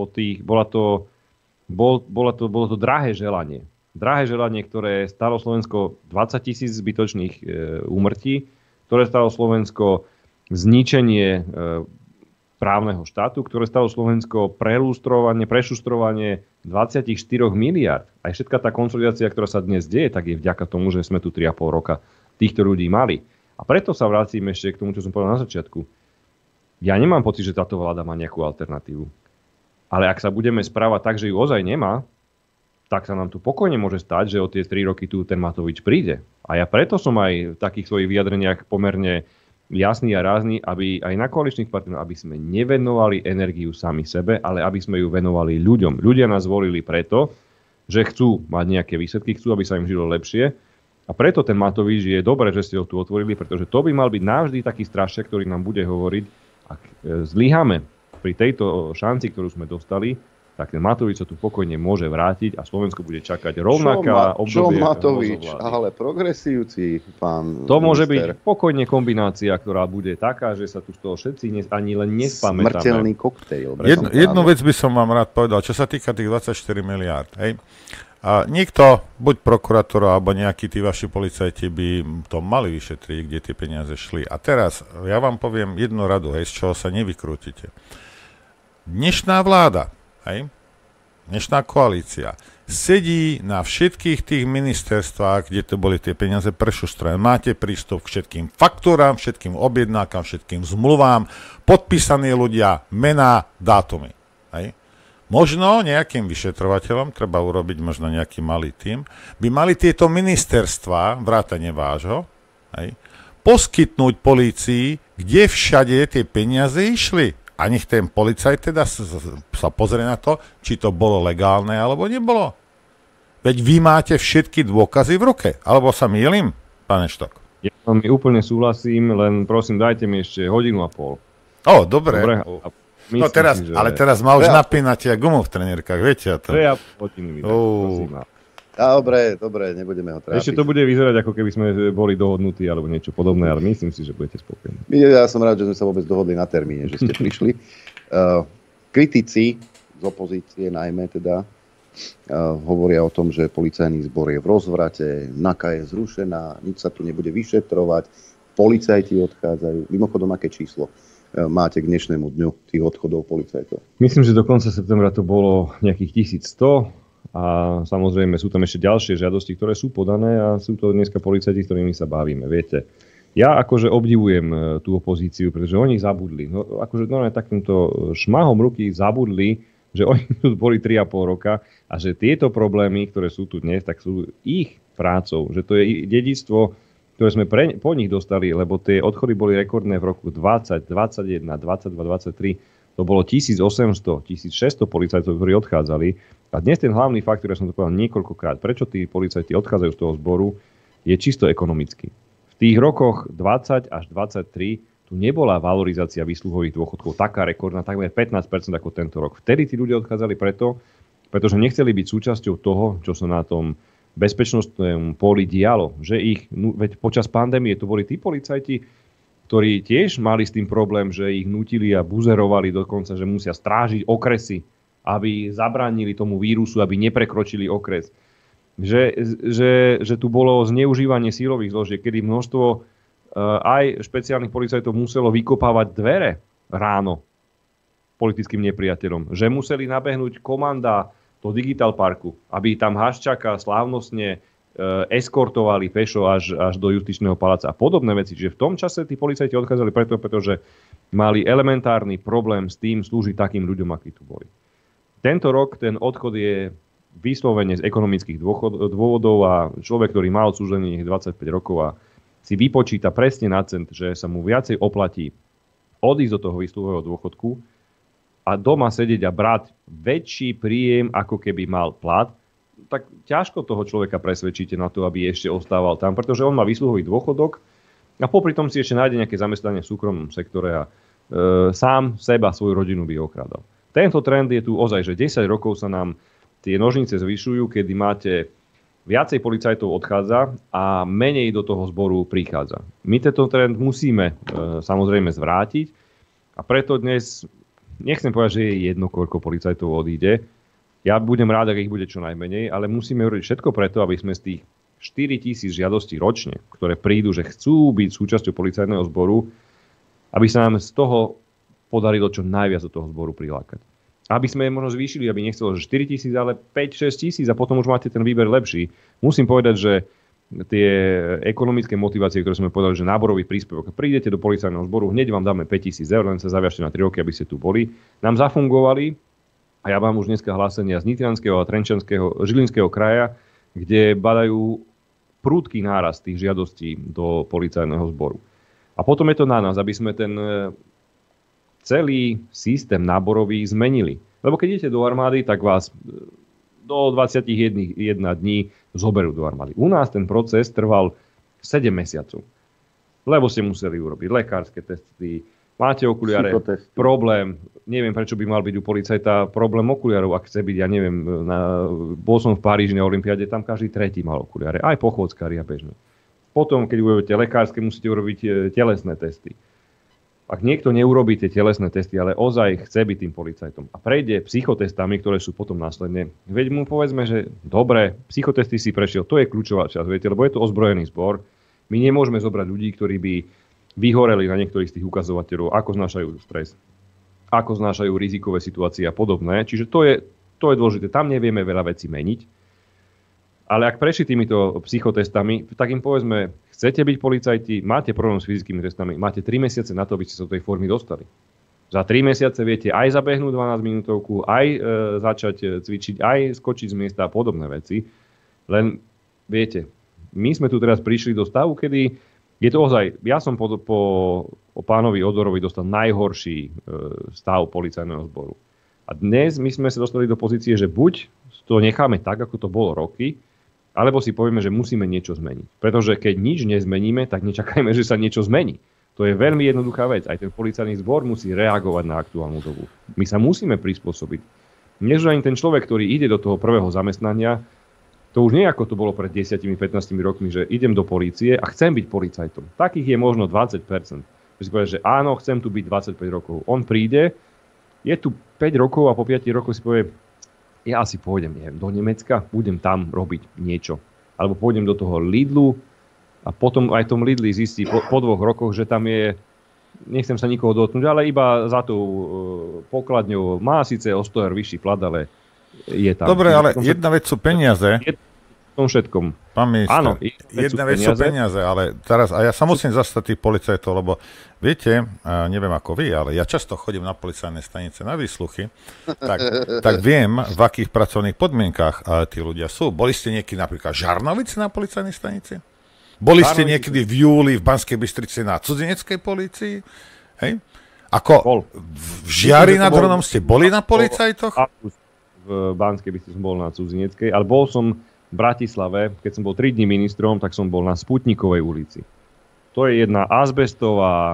bolo to drahé želanie. Drahé želanie, ktoré stalo Slovensko 20 000 zbytočných úmrtí, ktoré stalo Slovensko zničenie právneho štátu, ktoré stalo Slovensko prešustrovanie 24 miliard. Aj všetká tá konsolidácia, ktorá sa dnes deje, tak je vďaka tomu, že sme tu 3,5 roka týchto ľudí mali. A preto sa vracím ešte k tomu, čo som povedal na začiatku. Ja nemám pocit, že táto vláda má nejakú alternatívu. Ale ak sa budeme správať tak, že ju ozaj nemá, tak sa nám tu pokojne môže stať, že o tie 3 roky tu ten Matovič príde. A ja preto som aj v takých svojich vyjadreniach pomerne jasný a rázny, aby aj na koaličných partneroch, aby sme nevenovali energiu sami sebe, ale aby sme ju venovali ľuďom. Ľudia nás volili preto, že chcú mať nejaké výsledky, chcú, aby sa im žilo lepšie. A preto ten Matovič je dobré, že ste ho tu otvorili, pretože to by mal byť navždy taký strašák, ktorý nám bude hovoriť, ak zlyháme pri tejto šanci, ktorú sme dostali, tak ten Matovič sa tu pokojne môže vrátiť a Slovensko bude čakať rovnaká obdobie. Čo Matovič, ale progresívci, pán to môže minister. Byť pokojne kombinácia, ktorá bude taká, že sa tu z toho všetci ani len nespamätáme. Smrteľný koktejl. Jednu vec by som vám rád povedal, čo sa týka tých 24 miliárd. Hej. A nikto, buď prokurátor, alebo nejakí tí vaši policajti by to mali vyšetriť, kde tie peniaze šli. A teraz, ja vám poviem jednu radu, z čoho sa nevykrútite. Dnešná vláda, dnešná koalícia sedí na všetkých tých ministerstvách, kde to boli tie peniaze prešustrené. Máte prístup k všetkým faktúram, všetkým objednákam, všetkým zmluvám, podpísaní ľudia, mená, dátumy. Možno nejakým vyšetrovateľom, treba urobiť možno nejaký malý tím, by mali tieto ministerstvá, vrátane vášho, poskytnúť polícii, kde všade tie peniaze išli. A nech ten policajt teda sa pozrie na to, či to bolo legálne, alebo nebolo. Veď vy máte všetky dôkazy v ruke. Alebo sa mýlim, pane Štok? Ja vám úplne súhlasím, len prosím, dajte mi ešte 1,5 hodiny. Dobre. No teraz, si, že... Ale teraz ma už napínate gumu v trenírkach, viete? 2,5 hodiny mi Dobre, nebudeme ho trápiť. Ešte to bude vyzerať, ako keby sme boli dohodnutí alebo niečo podobné, ale myslím si, že budete spokojní. Ja som rád, že sme sa vôbec dohodli na termíne, že ste prišli. Kritici z opozície najmä teda hovoria o tom, že policajný zbor je v rozvrate, NAKA je zrušená, nič sa tu nebude vyšetrovať, policajti odchádzajú. Mimochodom, aké číslo máte k dnešnému dňu tých odchodov policajtov? Myslím, že do konca septembra to bolo nejakých 1100 a samozrejme sú tam ešte ďalšie žiadosti, ktoré sú podané a sú to dneska policajti, s ktorými sa bavíme. Viete, ja akože obdivujem tú opozíciu, pretože oni zabudli. No, akože normálne takýmto šmahom ruky zabudli, že oni tu boli 3,5 roka a že tieto problémy, ktoré sú tu dnes, tak sú ich prácou. Že to je dedičstvo, ktoré sme po nich dostali, lebo tie odchody boli rekordné v roku 20, 21, 22, 23. To bolo 1800, 1600 policajtov, ktorí odchádzali. A dnes ten hlavný fakt, ktorý som to povedal niekoľkokrát, prečo tí policajti odchádzajú z toho zboru, je čisto ekonomický. V tých rokoch 20 až 23 tu nebola valorizácia výsluhových dôchodkov taká rekordná, takmer 15% ako tento rok. Vtedy tí ľudia odchádzali pretože nechceli byť súčasťou toho, čo sa na tom bezpečnostnom poli dialo. Že veď počas pandémie to boli tí policajti, ktorí tiež mali s tým problém, že ich nutili a buzerovali dokonca, že musia strážiť okresy, aby zabránili tomu vírusu, aby neprekročili okres. Že tu bolo zneužívanie sílových zložiek, kedy množstvo aj špeciálnych policajtov muselo vykopávať dvere ráno politickým nepriateľom. Že museli nabehnúť komanda do Digital Parku, aby tam Haščáka slávnostne eskortovali pešo až do Justičného paláca a podobné veci. Čiže v tom čase tí policajti odchádzali pretože mali elementárny problém s tým slúžiť takým ľuďom, akí tu boli. Tento rok ten odchod je vyslovene z ekonomických dôvodov a človek, ktorý má odsúžených 25 rokov a si vypočíta presne na cent, že sa mu viacej oplatí odísť do toho výsluhového dôchodku a doma sedieť a brať väčší príjem, ako keby mal plat, tak ťažko toho človeka presvedčíte na to, aby ešte ostával tam, pretože on má výsluhový dôchodok a popri tom si ešte nájde nejaké zamestnanie v súkromnom sektore a sám seba, svoju rodinu by okrádal. Tento trend je tu ozaj, že 10 rokov sa nám tie nožnice zvyšujú, kedy máte viacej policajtov odchádza a menej do toho zboru prichádza. My tento trend musíme samozrejme zvrátiť a preto dnes nechcem povedať, že je jedno, koľko policajtov odíde. Ja budem rád, ak ich bude čo najmenej, ale musíme urobiť všetko preto, aby sme z tých 4 000 žiadostí ročne, ktoré prídu, že chcú byť súčasťou policajného zboru, aby sa nám z toho podarilo čo najviac do toho zboru prilákať. Aby sme možno zvýšili, aby nechcelo, že 4 000, ale 5-6 000 a potom už máte ten výber lepší. Musím povedať, že tie ekonomické motivácie, ktoré sme povedali, že náborový príspevok, prídete do policajného zboru, hneď vám dáme 5 000 eur, len sa zaviažte na 3 roky, aby ste tu boli, nám zafungovali a ja mám už dneska hlásenia z Nitrianskeho a Žilinského kraja, kde badajú prudký nárast tých žiadostí do policajného zboru. A potom je to na nás, aby sme ten celý systém náborový zmenili. Lebo keď idete do armády, tak vás do 21 dní zoberú do armády. U nás ten proces trval 7 mesiacov. Lebo ste museli urobiť lekárske testy, máte okuliare, problém, neviem prečo by mal byť u policajta problém okuliarov, ak chce byť, ja neviem, bol som v Paríži na olympiáde, tam každý tretí mal okuliare, aj pochôdzkári a bežne. Potom, keď urobíte lekárske, musíte urobiť telesné testy. Ak niekto neurobí tie telesné testy, ale ozaj chce byť tým policajtom a prejde psychotestami, ktoré sú potom následne, veď mu povedzme, že dobre, psychotesty si prešiel, to je kľúčová časť, viete, lebo je to ozbrojený zbor. My nemôžeme zobrať ľudí, ktorí by vyhoreli na niektorých z tých ukazovateľov, ako znášajú stres, ako znášajú rizikové situácie a podobné. Čiže to je dôležité. Tam nevieme veľa vecí meniť. Ale ak prešli týmito psychotestami, tak im povedzme, chcete byť policajti, máte problém s fyzickými testami, máte 3 mesiace na to, aby ste sa do tej formy dostali. Za 3 mesiace viete aj zabehnúť 12 minútovku, aj začať cvičiť, aj skočiť z miesta a podobné veci. Len viete, my sme tu teraz prišli do stavu, kedy je to ozaj, ja som po pánovi Odorovi dostal najhorší stav policajného zboru. A dnes my sme sa dostali do pozície, že buď to necháme tak, ako to bolo roky, alebo si povieme, že musíme niečo zmeniť. Pretože keď nič nezmeníme, tak nečakajme, že sa niečo zmení. To je veľmi jednoduchá vec. Aj ten policajný zbor musí reagovať na aktuálnu dobu. My sa musíme prispôsobiť. Než ani ten človek, ktorý ide do toho prvého zamestnania, to už nie ako to bolo pred 10-15 rokmi, že idem do polície a chcem byť policajtom. Takých je možno 20%. Že si povie, že áno, chcem tu byť 25 rokov. On príde, je tu 5 rokov a po 5 rokoch si povie, ja asi pôjdem, neviem, do Nemecka, budem tam robiť niečo. Alebo pôjdem do toho Lidlu a potom aj v tom Lidli zistí po 2 rokoch, že tam je, nechcem sa nikoho dotknúť, ale iba za tou pokladňou má síce o 100 eur vyšší plat, ale je tam. Dobre, ale jedna vec sú peniaze. V tom všetkom. Pán minister, áno, jedna vec sú peniaze, ale teraz, a ja sa musím zastať tých policajtov, lebo viete, neviem ako vy, ale ja často chodím na policajné stanice na výsluchy, tak viem, v akých pracovných podmienkách tí ľudia sú. Boli ste niekedy napríklad v Žarnovici na policajnej stanici? Boli ste niekedy v júli v Banskej Bystrici na cudzineckej polícii? Hej? Ako v Žiari nad Hronom ste boli na policajtoch? V Banskej Bystrici som bol na cudzineckej, ale bol som v Bratislave, keď som bol 3 dní ministrom, tak som bol na Sputnikovej ulici. To je jedna azbestová,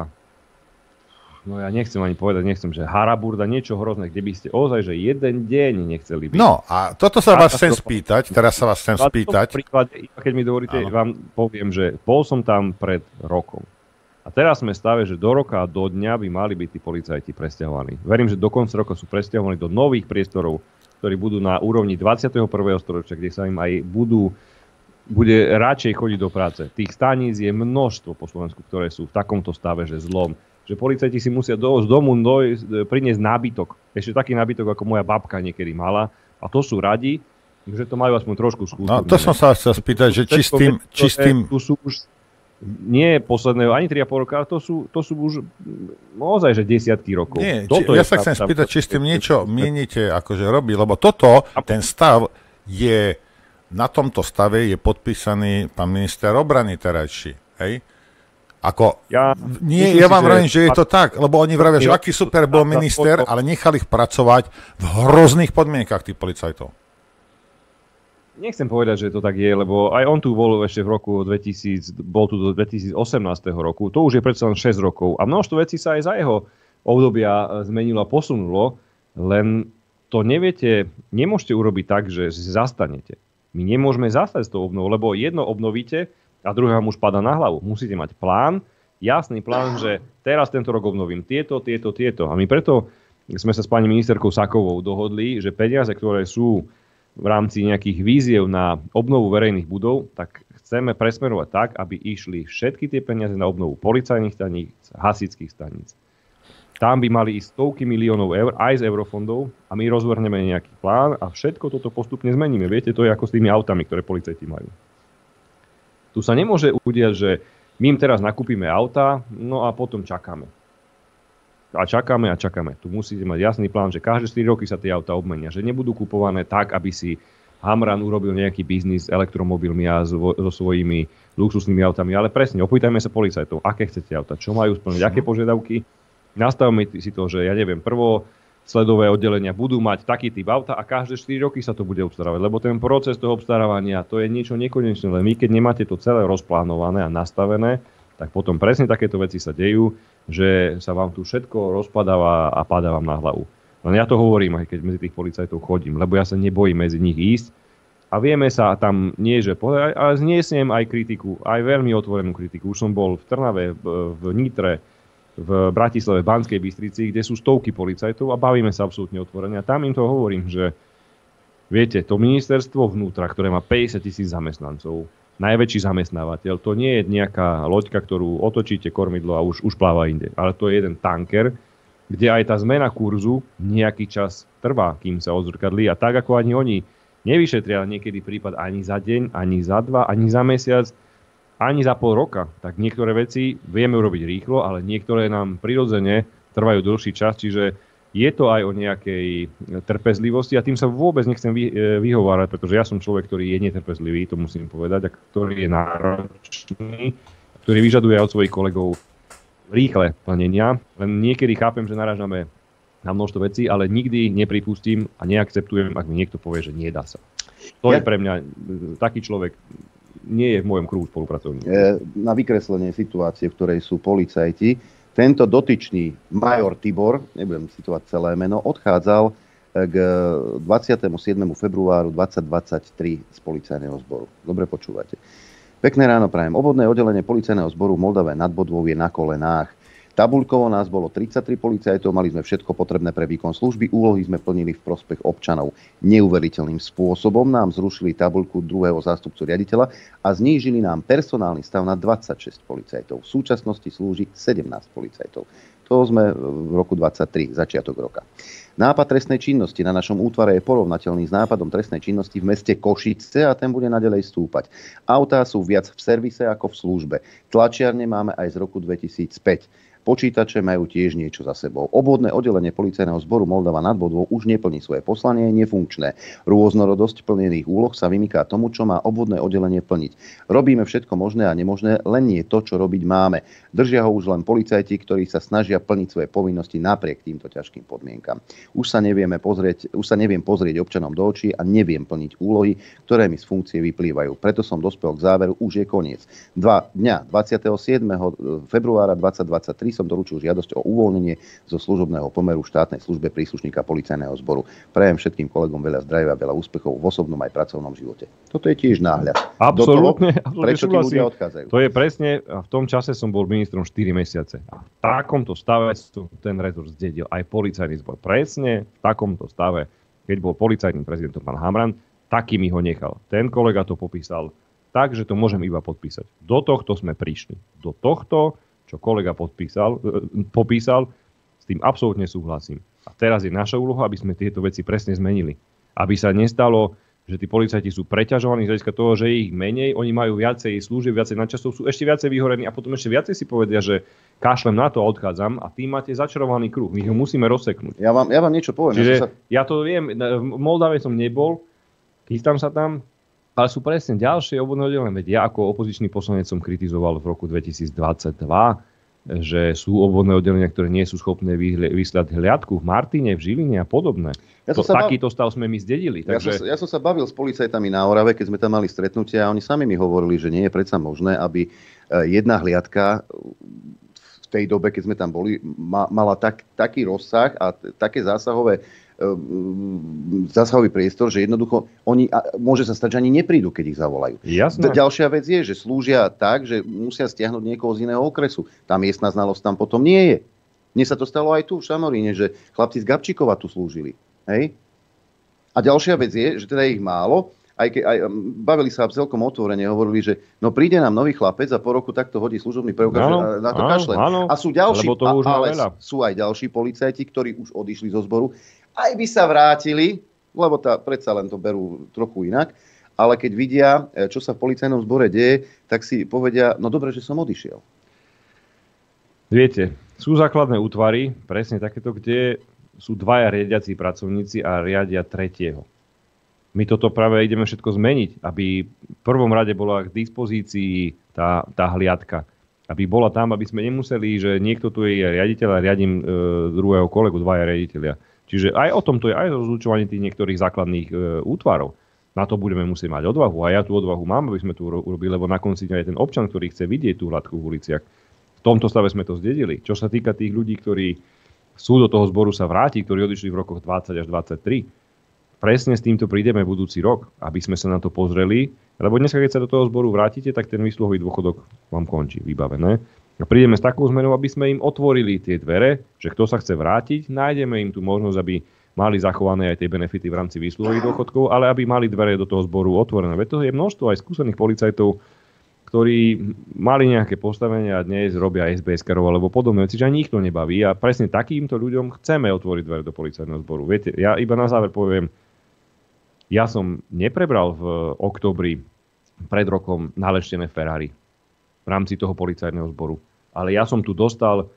no ja nechcem ani povedať, že haraburda, niečo hrozné, kde by ste ozaj, že jeden deň nechceli byť. No a toto sa vás chcem spýtať, teraz sa vás chcem spýtať. Keď mi dovolíte, vám poviem, že bol som tam pred rokom. A teraz sme v stave, že do roka a do dňa by mali byť tí policajti presťahovaní. Verím, že do konca roka sú presťahovaní do nových priestorov, ktorí budú na úrovni 21. storočia, kde sa im aj bude radšej chodiť do práce. Tých staníc je množstvo po Slovensku, ktoré sú v takomto stave, že zlom. Že policajti si musia z domu priniesť nábytok. Ešte taký nábytok, ako moja babka niekedy mala. A to sú radi, že to majú aspoň trošku skúsené. No to som sa chcel spýtať, že či s tým... Tu sú už nie posledného ani 3,5 roka, ale to sú už naozaj, že desiatky rokov. Nie, ja sa chcem spýtať, či s tým niečo mienite akože robiť, lebo ten stav je, na tomto stave je podpísaný pán minister obrany terajší, hej? Ja vám vravím, že je to tak, lebo oni vravia, že aký super bol minister, ale nechali ich pracovať v hrozných podmienkach tých policajtov. Nechcem povedať, že to tak je, lebo aj on tu bol ešte v roku 2000, bol tu do 2018 roku, to už je predsa len 6 rokov a množstvo vecí sa aj za jeho obdobia zmenilo a posunulo, len to neviete, nemôžete urobiť tak, že si zastanete. My nemôžeme zastať s tou obnovou, lebo jedno obnovíte a druhé vám už padá na hlavu. Musíte mať plán, jasný plán, že teraz tento rok obnovím tieto. A my preto sme sa s pani ministerkou Sakovou dohodli, že peniaze, ktoré sú v rámci nejakých víziev na obnovu verejných budov, tak chceme presmerovať tak, aby išli všetky tie peniaze na obnovu policajných staníc, hasičských staníc. Tam by mali ísť stovky miliónov eur aj z eurofondov a my rozvrhneme nejaký plán a všetko toto postupne zmeníme. Viete, to je ako s tými autami, ktoré policajti majú. Tu sa nemôže udiať, že my im teraz nakúpime auta, no a potom čakáme. A čakáme. Tu musíte mať jasný plán, že každé 4 roky sa tie auta obmenia, že nebudú kupované tak, aby si Hamran urobil nejaký biznis s elektromobilmi a so svojimi luxusnými autami, ale presne, opýtajme sa policajtov, aké chcete auta, čo majú splniť, aké požiadavky. Nastavme si to, že ja neviem, sledové oddelenia budú mať taký typ auta a každé 4 roky sa to bude obstarávať, lebo ten proces toho obstarávania, to je niečo nekonečné, len my keď nemáte to celé rozplánované a nastavené, tak potom presne takéto veci sa dejú, že sa vám tu všetko rozpadáva a padá vám na hlavu. Len ja to hovorím, aj keď medzi tých policajtov chodím, lebo ja sa nebojím medzi nich ísť a vieme sa tam nie, že povedať, ale zniesiem aj kritiku, aj veľmi otvorenú kritiku. Už som bol v Trnave, v Nitre, v Bratislave, v Banskej Bystrici, kde sú stovky policajtov a bavíme sa absolútne otvorene. A tam im to hovorím, že viete, to ministerstvo vnútra, ktoré má 50 000 zamestnancov, najväčší zamestnávateľ, to nie je nejaká loďka, ktorú otočíte kormidlo a už pláva inde. Ale to je jeden tanker, kde aj tá zmena kurzu nejaký čas trvá, kým sa odzrkadlí. A tak ako ani oni nevyšetria niekedy prípad ani za deň, ani za 2, ani za mesiac, ani za pol roka, tak niektoré veci vieme urobiť rýchlo, ale niektoré nám prirodzene trvajú dlhší čas, čiže je to aj o nejakej trpezlivosti a tým sa vôbec nechcem vyhovárať, pretože ja som človek, ktorý je netrpezlivý, to musím povedať, a ktorý je náročný, ktorý vyžaduje od svojich kolegov rýchle plnenia. Len niekedy chápem, že narážame na množstvo vecí, ale nikdy nepripustím a neakceptujem, ak mi niekto povie, že nedá sa. To je pre mňa taký človek, nie je v mojom kruhu spolupracovníkov. Na vykreslenie situácie, v ktorej sú policajti, tento dotyčný major Tibor, nebudem citovať celé meno, odchádzal k 27. februáru 2023 z policajného zboru. Dobre počúvate. Pekné ráno prajem. Obvodné oddelenie policajného zboru v Moldave nad Bodvou je na kolenách. Tabuľkovo nás bolo 33 policajtov, mali sme všetko potrebné pre výkon služby, úlohy sme plnili v prospech občanov. Neuveriteľným spôsobom nám zrušili tabuľku druhého zástupcu riaditeľa a znížili nám personálny stav na 26 policajtov. V súčasnosti slúži 17 policajtov. To sme v roku 23, začiatok roka. Nápad trestnej činnosti na našom útvare je porovnateľný s nápadom trestnej činnosti v meste Košice a ten bude naďalej stúpať. Autá sú viac v servise ako v službe. Tlačiarne máme aj z roku 2005. Počítače majú tiež niečo za sebou. Obvodné oddelenie policajného zboru Moldava nad Bodvou už neplní svoje poslanie, je nefunkčné. Rôznorodosť plnených úloh sa vymyká tomu, čo má obvodné oddelenie plniť. Robíme všetko možné a nemožné, len nie to, čo robiť máme. Držia ho už len policajti, ktorí sa snažia plniť svoje povinnosti napriek týmto ťažkým podmienkam. Už sa neviem pozrieť občanom do očí a neviem plniť úlohy, ktoré mi z funkcie vyplývajú. Preto som dospel k záveru, už je koniec. Dňa 27. februára 2023 som doručil žiadosť o uvoľnenie zo služobného pomeru v štátnej službe príslušníka policajného zboru. Prajem všetkým kolegom veľa zdravia a veľa úspechov v osobnom aj pracovnom živote. Toto je tiež náhľad. Absolútne. Prečo tí ľudia odchádzajú? To je presne, v tom čase som bol ministrom 4 mesiace. A v takomto stave ten rezort zdedil aj policajný zbor. Presne v takomto stave, keď bol policajným prezidentom pán Hamran, taký mi ho nechal. Ten kolega to popísal tak, že to môžem iba podpísať. Do tohto sme prišli. Do tohto, čo kolega popísal, s tým absolútne súhlasím. A teraz je naša úloha, aby sme tieto veci presne zmenili. Aby sa nestalo, že tí policajti sú preťažovaní z hľadiska toho, že ich menej, oni majú viacej služieb, viacej nadčasov, sú ešte viacej vyhorení a potom ešte viacej si povedia, že kašlem na to a odchádzam a tým máte začarovaný kruh. My ho musíme rozseknúť. Ja vám niečo poviem. Čiže ja to viem, v Moldave som nebol, chystám sa tam, ale sú presne ďalšie obvodné oddelenia. Veď ja ako opozičný poslanec som kritizoval v roku 2022, že sú obvodné oddelenia, ktoré nie sú schopné vyslať hliadku v Martine, v Žiline a podobné. Takýto stav sme my zdedili. Takže... Ja som sa bavil s policajtami na Orave, keď sme tam mali stretnutie a oni sami mi hovorili, že nie je predsa možné, aby jedna hliadka v tej dobe, keď sme tam boli, mala taký rozsah a také zásahový priestor, že jednoducho môže sa stať, že ani neprídu, keď ich zavolajú. Jasné. Ďalšia vec je, že slúžia tak, že musia stiahnuť niekoho z iného okresu. Tá miestna znalosť tam potom nie je. Mne sa to stalo aj tu v Šamoríne, že chlapci z Gabčíkova tu slúžili. Hej? A ďalšia vec je, že teda ich málo, aj bavili sa celkom otvorene, hovorili, že no príde nám nový chlapec a po roku takto hodí služobný preukaz, na to kašlem. A sú ďalší, ale sú aj ďalší policajti, ktorí už odišli zo zboru. Aj by sa vrátili, lebo predsa len to berú trochu inak, ale keď vidia, čo sa v policajnom zbore deje, tak si povedia, no dobre, že som odišiel. Viete, sú základné útvary, presne takéto, kde sú dvaja riadiaci pracovníci a riadia tretieho. My toto práve ideme všetko zmeniť, aby v prvom rade bola k dispozícii tá hliadka. Aby bola tam, aby sme nemuseli, že niekto tu je riaditeľ a riadím druhého kolegu, dvaja riaditeľia. Čiže aj o tom to je, aj rozlučovanie tých niektorých základných útvarov. Na to budeme musieť mať odvahu. A ja tú odvahu mám, aby sme tu urobili, lebo na konci aj ten občan, ktorý chce vidieť tú hladku v uliciach. V tomto stave sme to zdedili. Čo sa týka tých ľudí, ktorí sú do toho zboru sa vrátiť, ktorí odišli v rokoch 20 až 23, presne s týmto prídeme budúci rok, aby sme sa na to pozreli. Lebo dnes, keď sa do toho zboru vrátite, tak ten výsluhový dôchodok vám končí, vybavené. A prídeme s takou zmenou, aby sme im otvorili tie dvere, že kto sa chce vrátiť, nájdeme im tú možnosť, aby mali zachované aj tie benefity v rámci výsluhových dôchodkov, ale aby mali dvere do toho zboru otvorené. Veď to je množstvo aj skúsených policajtov, ktorí mali nejaké postavenie a dnes robia SBS-karov alebo podobné veci, že ani ich to nebaví. A presne takýmto ľuďom chceme otvoriť dvere do policajného zboru. Viete, ja iba na záver poviem, ja som neprebral v októbri pred rokom naleštené Ferrari v rámci toho policajného zboru. Ale ja som tu dostal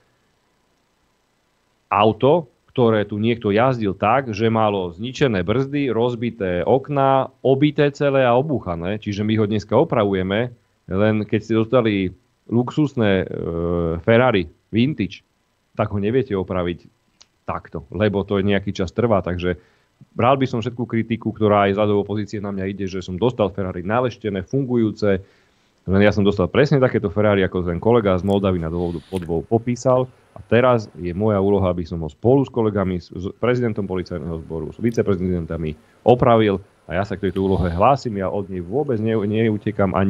auto, ktoré tu niekto jazdil tak, že malo zničené brzdy, rozbité okná, obité celé a obúchané. Čiže my ho dneska opravujeme, len keď ste dostali luxusné Ferrari vintage, tak ho neviete opraviť takto, lebo to nejaký čas trvá. Takže bral by som všetku kritiku, ktorá aj z ľadovej opozície na mňa ide, že som dostal Ferrari naleštené, fungujúce. Len ja som dostal presne takéto Ferrari, ako ten kolega z Moldavy nad Bodvou popísal. A teraz je moja úloha, aby som ho spolu s kolegami, s prezidentom policajného zboru, s viceprezidentami opravil. A ja sa k tejto úlohe hlásim. Ja od nej vôbec neutekam ani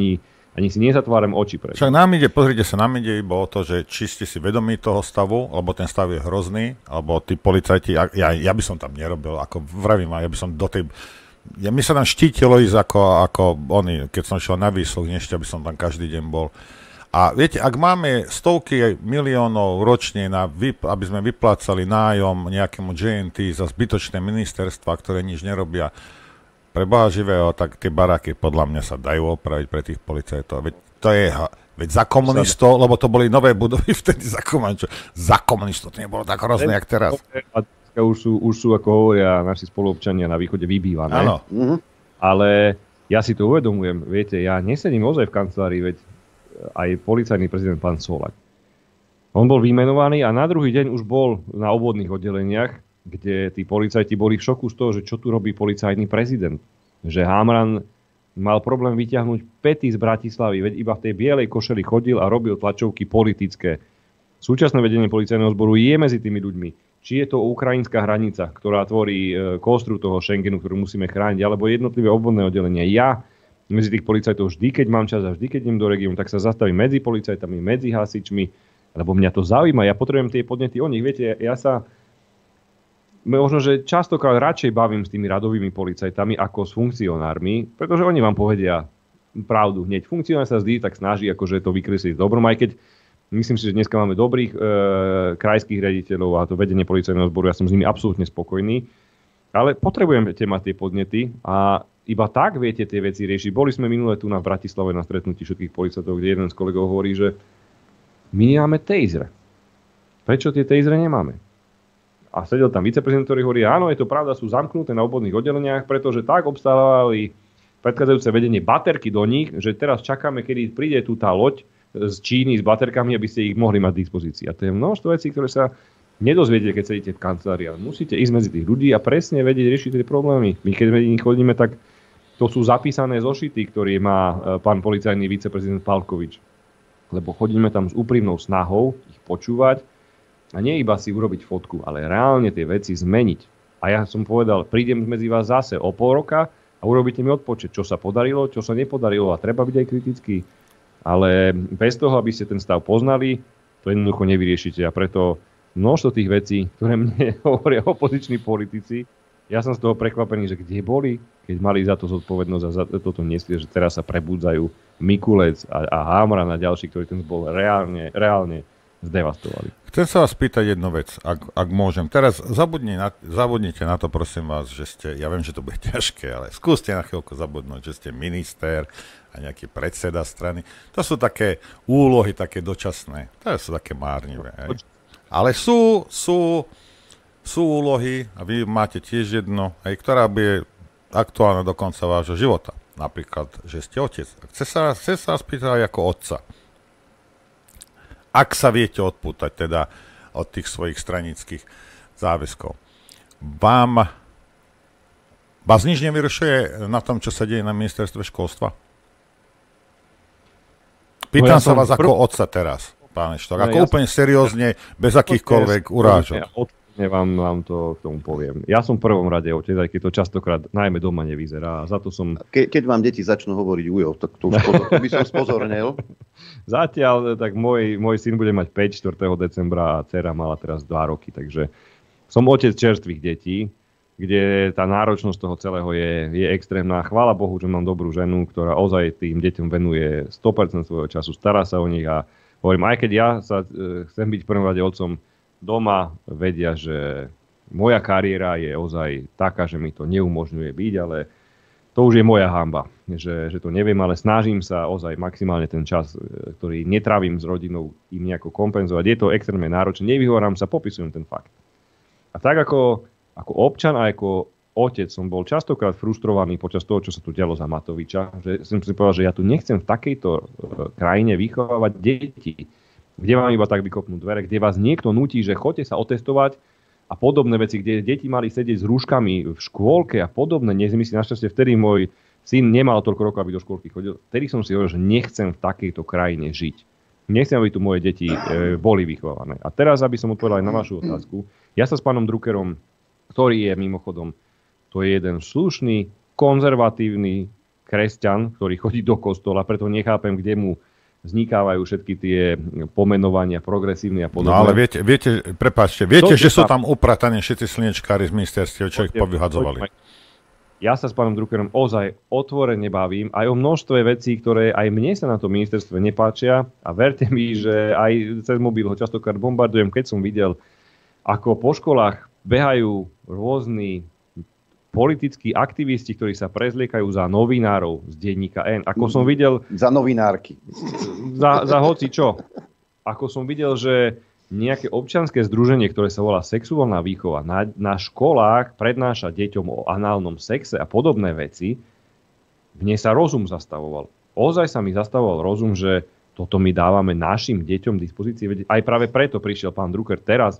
Ani si nezatváram oči pred. Však pozrite sa, nám ide iba o to, že či ste si vedomí toho stavu, lebo ten stav je hrozný, alebo tí policajti, ja by som tam nerobil, ako vravím, ja by som mi sa tam štítilo ísť ako oni, keď som šiel na výsluh, ešte aby som tam každý deň bol. A viete, ak máme stovky miliónov ročne, aby sme vyplácali nájom nejakému JNT za zbytočné ministerstva, ktoré nič nerobia, pre Boha živého, tak tie baráky podľa mňa sa dajú opraviť pre tých policajtov. Veď za komunistov, lebo to boli nové budovy vtedy za komunistov, to nebolo tak hrozné, jak teraz. A už sú, ako hovoria naši spoluobčania, na východe vybývané. Áno. Ale ja si to uvedomujem, viete, ja nesedím ozaj v kancelárii, veď aj policajný prezident pán Solák. On bol vymenovaný a na druhý deň už bol na obvodných oddeleniach, kde tí policajti boli v šoku z toho, že čo tu robí policajný prezident. Že Hamran mal problém vyťahnuť pety z Bratislavy, veď iba v tej bielej košeli chodil a robil tlačovky politické. Súčasné vedenie policajného zboru je medzi tými ľuďmi. Či je to ukrajinská hranica, ktorá tvorí kostru toho Schengenu, ktorú musíme chrániť, alebo jednotlivé obvodné oddelenia. Ja medzi tých policajtov vždy, keď mám čas a vždy, keď idem do regiónu, tak sa zastavím medzi policajtami, medzi hasičmi, lebo mňa to zaujíma. Ja potrebujem tie podnety o nich. Viete, ja sa možno, že častokrát radšej bavím s tými radovými policajtami ako s funkcionármi, pretože oni vám povedia pravdu hneď. Funkcionár sa vždy tak snaží akože to vykresliť dobrom, aj keď myslím si, že dneska máme dobrých krajských riaditeľov a to vedenie policajného zboru, ja som s nimi absolútne spokojný, ale potrebujeme mať tie podnety a iba tak viete tie veci riešiť. Boli sme minulé tu na Bratislave na stretnutí všetkých policajtov, kde jeden z kolegov hovorí, že my nemáme taser. Prečo tie tasery nemáme? A sedel tam viceprezident, ktorý hovorí, áno, je to pravda, sú zamknuté na obvodných oddeleniach, pretože tak obstávali predchádzajúce vedenie baterky do nich, že teraz čakáme, kedy príde tu tá loď z Číny s baterkami, aby ste ich mohli mať v dispozícii. A to je množstvo vecí, ktoré sa nedozviete, keď sedíte v kancelárii. Musíte ísť medzi tých ľudí a presne vedieť riešiť tie problémy. My keď medzi nich chodíme, tak to sú zapísané zošity, ktoré má pán policajný viceprezident Pálkovič. Lebo chodíme tam s úprimnou snahou ich počúvať a nie iba si urobiť fotku, ale reálne tie veci zmeniť. A ja som povedal, prídem medzi vás zase o pol roka a urobíte mi odpočet, čo sa podarilo, čo sa nepodarilo a treba byť aj kritický. Ale bez toho, aby ste ten stav poznali, to jednoducho nevyriešite. A preto množstvo tých vecí, ktoré mne hovoria opoziční politici, ja som z toho prekvapený, že kde boli, keď mali za to zodpovednosť a za toto nesli, že teraz sa prebudzajú Mikulec a Hamran a ďalší, ktorí ten zbol reálne zdevastovali. Chcem sa vás pýtať jednu vec, ak môžem. Teraz zabudnite na to, prosím vás, že ste, ja viem, že to bude ťažké, ale skúste na chvíľku zabudnúť, že ste minister a nejaký predseda strany. To sú také úlohy, také dočasné. To sú také márnivé. Ale sú úlohy, a vy máte tiež jedno, aj ktorá bude aktuálna do konca vášho života. Napríklad, že ste otec. Chce sa vás pýtať aj ako otca. Ak sa viete odpútať teda od tých svojich stranických záväzkov. Vás nič nevyrušuje na tom, čo sa deje na ministerstve školstva? Pýtam sa vás ako otca teraz, pán Eštok. Ako úplne seriózne, bez akýchkoľvek urážok. Vám to k tomu poviem. Ja som v prvom rade otec, aj keď to častokrát najmä doma nevyzerá. Za to som... Keď vám deti začnú hovoriť ujo, tak to už by som spozornil. Zatiaľ, tak môj syn bude mať 5. 4. decembra a dcera mala teraz 2 roky, takže som otec čerstvých detí, kde tá náročnosť toho celého je extrémna. Chvála Bohu, že mám dobrú ženu, ktorá ozaj tým deťom venuje 100% svojho času, stará sa o nich a hovorím, aj keď ja sa chcem byť v prvom rade otcom, doma vedia, že moja kariéra je ozaj taká, že mi to neumožňuje byť, ale to už je moja hanba, že to neviem, ale snažím sa ozaj maximálne ten čas, ktorý netrávim s rodinou, im nejako kompenzovať. Je to extrémne náročné, nevyhovorám sa, popisujem ten fakt. A tak ako občan a ako otec som bol častokrát frustrovaný počas toho, čo sa tu dialo za Matoviča, že som si povedal, že ja tu nechcem v takejto krajine vychovávať deti, kde vám iba tak vykopnú dvere, kde vás niekto nutí, že choďte sa otestovať a podobné veci, kde deti mali sedieť s rúškami v škôlke a podobné. Nezmyslím, našťastie vtedy môj syn nemal toľko rokov, aby do škôlky chodil. Vtedy som si hovoril, že nechcem v takejto krajine žiť. Nechcem, aby tu moje deti boli vychovávané. A teraz, aby som odpovedal aj na vašu otázku, ja sa s pánom Druckerom, ktorý je mimochodom, to je jeden slušný, konzervatívny, kresťan, ktorý chodí do kostola, preto nechápem, kde mu vznikávajú všetky tie pomenovania progresívne a podobne. No ale viete, že sú tam uprataní všetci slnečkári z ministerstiev, čo ich povyhadzovali. Ja sa s pánom Druckerom ozaj otvorene bavím aj o množstve vecí, ktoré aj mne sa na tom ministerstve nepáčia a verte mi, že aj cez mobil ho častokrát bombardujem, keď som videl, ako po školách behajú rôzni politickí aktivisti, ktorí sa prezliekajú za novinárov z denníka N. Ako som videl... Za novinárky. Za hoci čo. Ako som videl, že nejaké občianske združenie, ktoré sa volá Sexuálna výchova, na školách prednáša deťom o análnom sexe a podobné veci, mne sa rozum zastavoval. Ozaj sa mi zastavoval rozum, že toto my dávame našim deťom v dispozícii. Aj práve preto prišiel pán Drucker teraz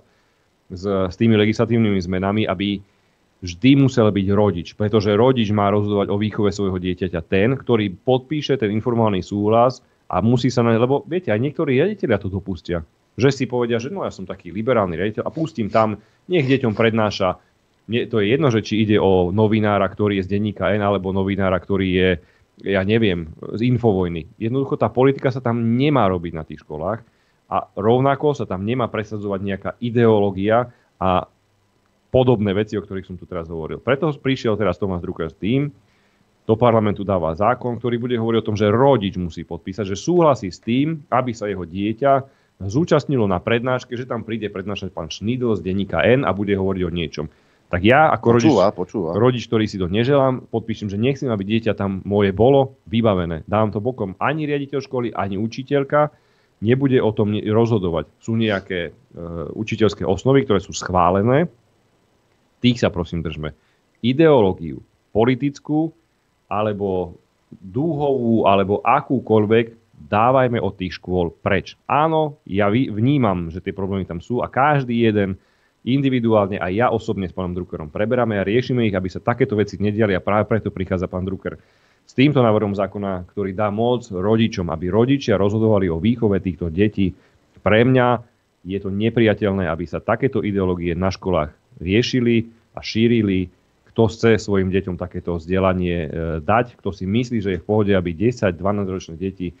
s tými legislatívnymi zmenami, aby vždy musel byť rodič, pretože rodič má rozhodovať o výchove svojho dieťaťa ten, ktorý podpíše ten informovaný súhlas a musí sa lebo viete, aj niektorí riaditelia to dopustia. Že si povedia, že no ja som taký liberálny riaditeľ a pustím tam, nech deťom prednáša. To je jedno, že či ide o novinára, ktorý je z denníka N, alebo novinára, ktorý je, ja neviem, z Infovojny. Jednoducho tá politika sa tam nemá robiť na tých školách a rovnako sa tam nemá presadzovať nejaká ideológia a podobné veci, o ktorých som tu teraz hovoril. Preto prišiel teraz Thomas Drucker s tým, do parlamentu dáva zákon, ktorý bude hovoriť o tom, že rodič musí podpísať, že súhlasí s tým, aby sa jeho dieťa zúčastnilo na prednáške, že tam príde prednášať pán Schnidl z denníka N a bude hovoriť o niečom. Tak ja ako rodič, ktorý si to neželám, podpíšem, že nechcem, aby dieťa tam moje bolo vybavené. Dám to bokom. Ani riaditeľ školy, ani učiteľka nebude o tom rozhodovať. Sú nejaké učiteľské osnovy, ktoré sú schválené. Tých sa prosím držme. Ideológiu politickú, alebo dúhovú, alebo akúkoľvek, dávajme od tých škôl preč. Áno, ja vnímam, že tie problémy tam sú a každý jeden individuálne, aj ja osobne s pánom Druckerom preberáme a riešime ich, aby sa takéto veci nediali a práve preto prichádza pán Drucker s týmto návrhom zákona, ktorý dá moc rodičom, aby rodičia rozhodovali o výchove týchto detí. Pre mňa je to nepriateľné, aby sa takéto ideológie na školách riešili a šírili. Kto chce svojim deťom takéto vzdelanie dať, kto si myslí, že je v pohode, aby 10-12 ročné deti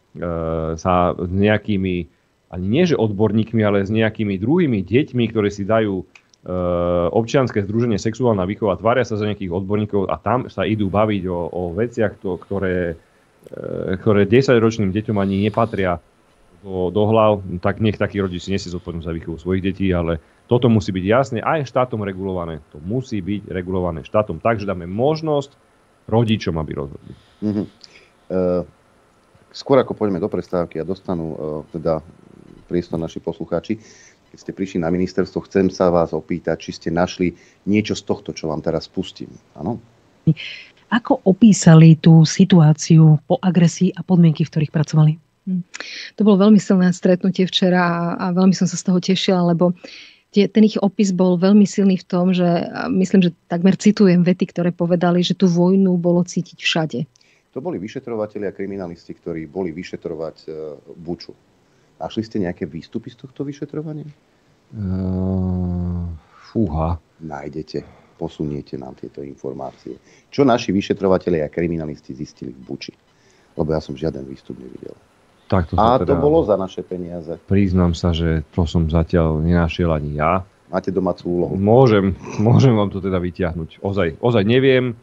sa s nejakými, ani nie že odborníkmi, ale s nejakými druhými deťmi, ktoré si dajú občianske združenie Sexuálna výchova, tvária sa za nejakých odborníkov a tam sa idú baviť o veciach, ktoré 10-ročným deťom ani nepatria do hlav, tak nech taký rodič si nesie zodpovednosť za výchovu svojich detí, ale toto musí byť jasne aj štátom regulované. To musí byť regulované štátom, takže dáme možnosť rodičom, aby rozhodli. Skôr ako poďme do prestávky a dostanú teda priestor naši poslucháči, keď ste prišli na ministerstvo, chcem sa vás opýtať, či ste našli niečo z tohto, čo vám teraz pustím. Áno? Ako opísali tú situáciu po agresii a podmienky, v ktorých pracovali? To bolo veľmi silné stretnutie včera a veľmi som sa z toho tešila, lebo ten ich opis bol veľmi silný v tom, že myslím, že takmer citujem vety, ktoré povedali, že tú vojnu bolo cítiť všade. To boli vyšetrovatelia a kriminalisti, ktorí boli vyšetrovať Buču. Našli ste nejaké výstupy z tohto vyšetrovania? Fúha. Nájdete, posuniete nám tieto informácie. Čo naši vyšetrovatelia a kriminalisti zistili v Buči? Lebo ja som žiaden výstup nevidel. Tak to a to bolo za naše peniaze. Priznám sa, že to som zatiaľ nenašiel ani ja. Máte domácu úlohu? Môžem vám to teda vyťahnuť. Ozaj neviem.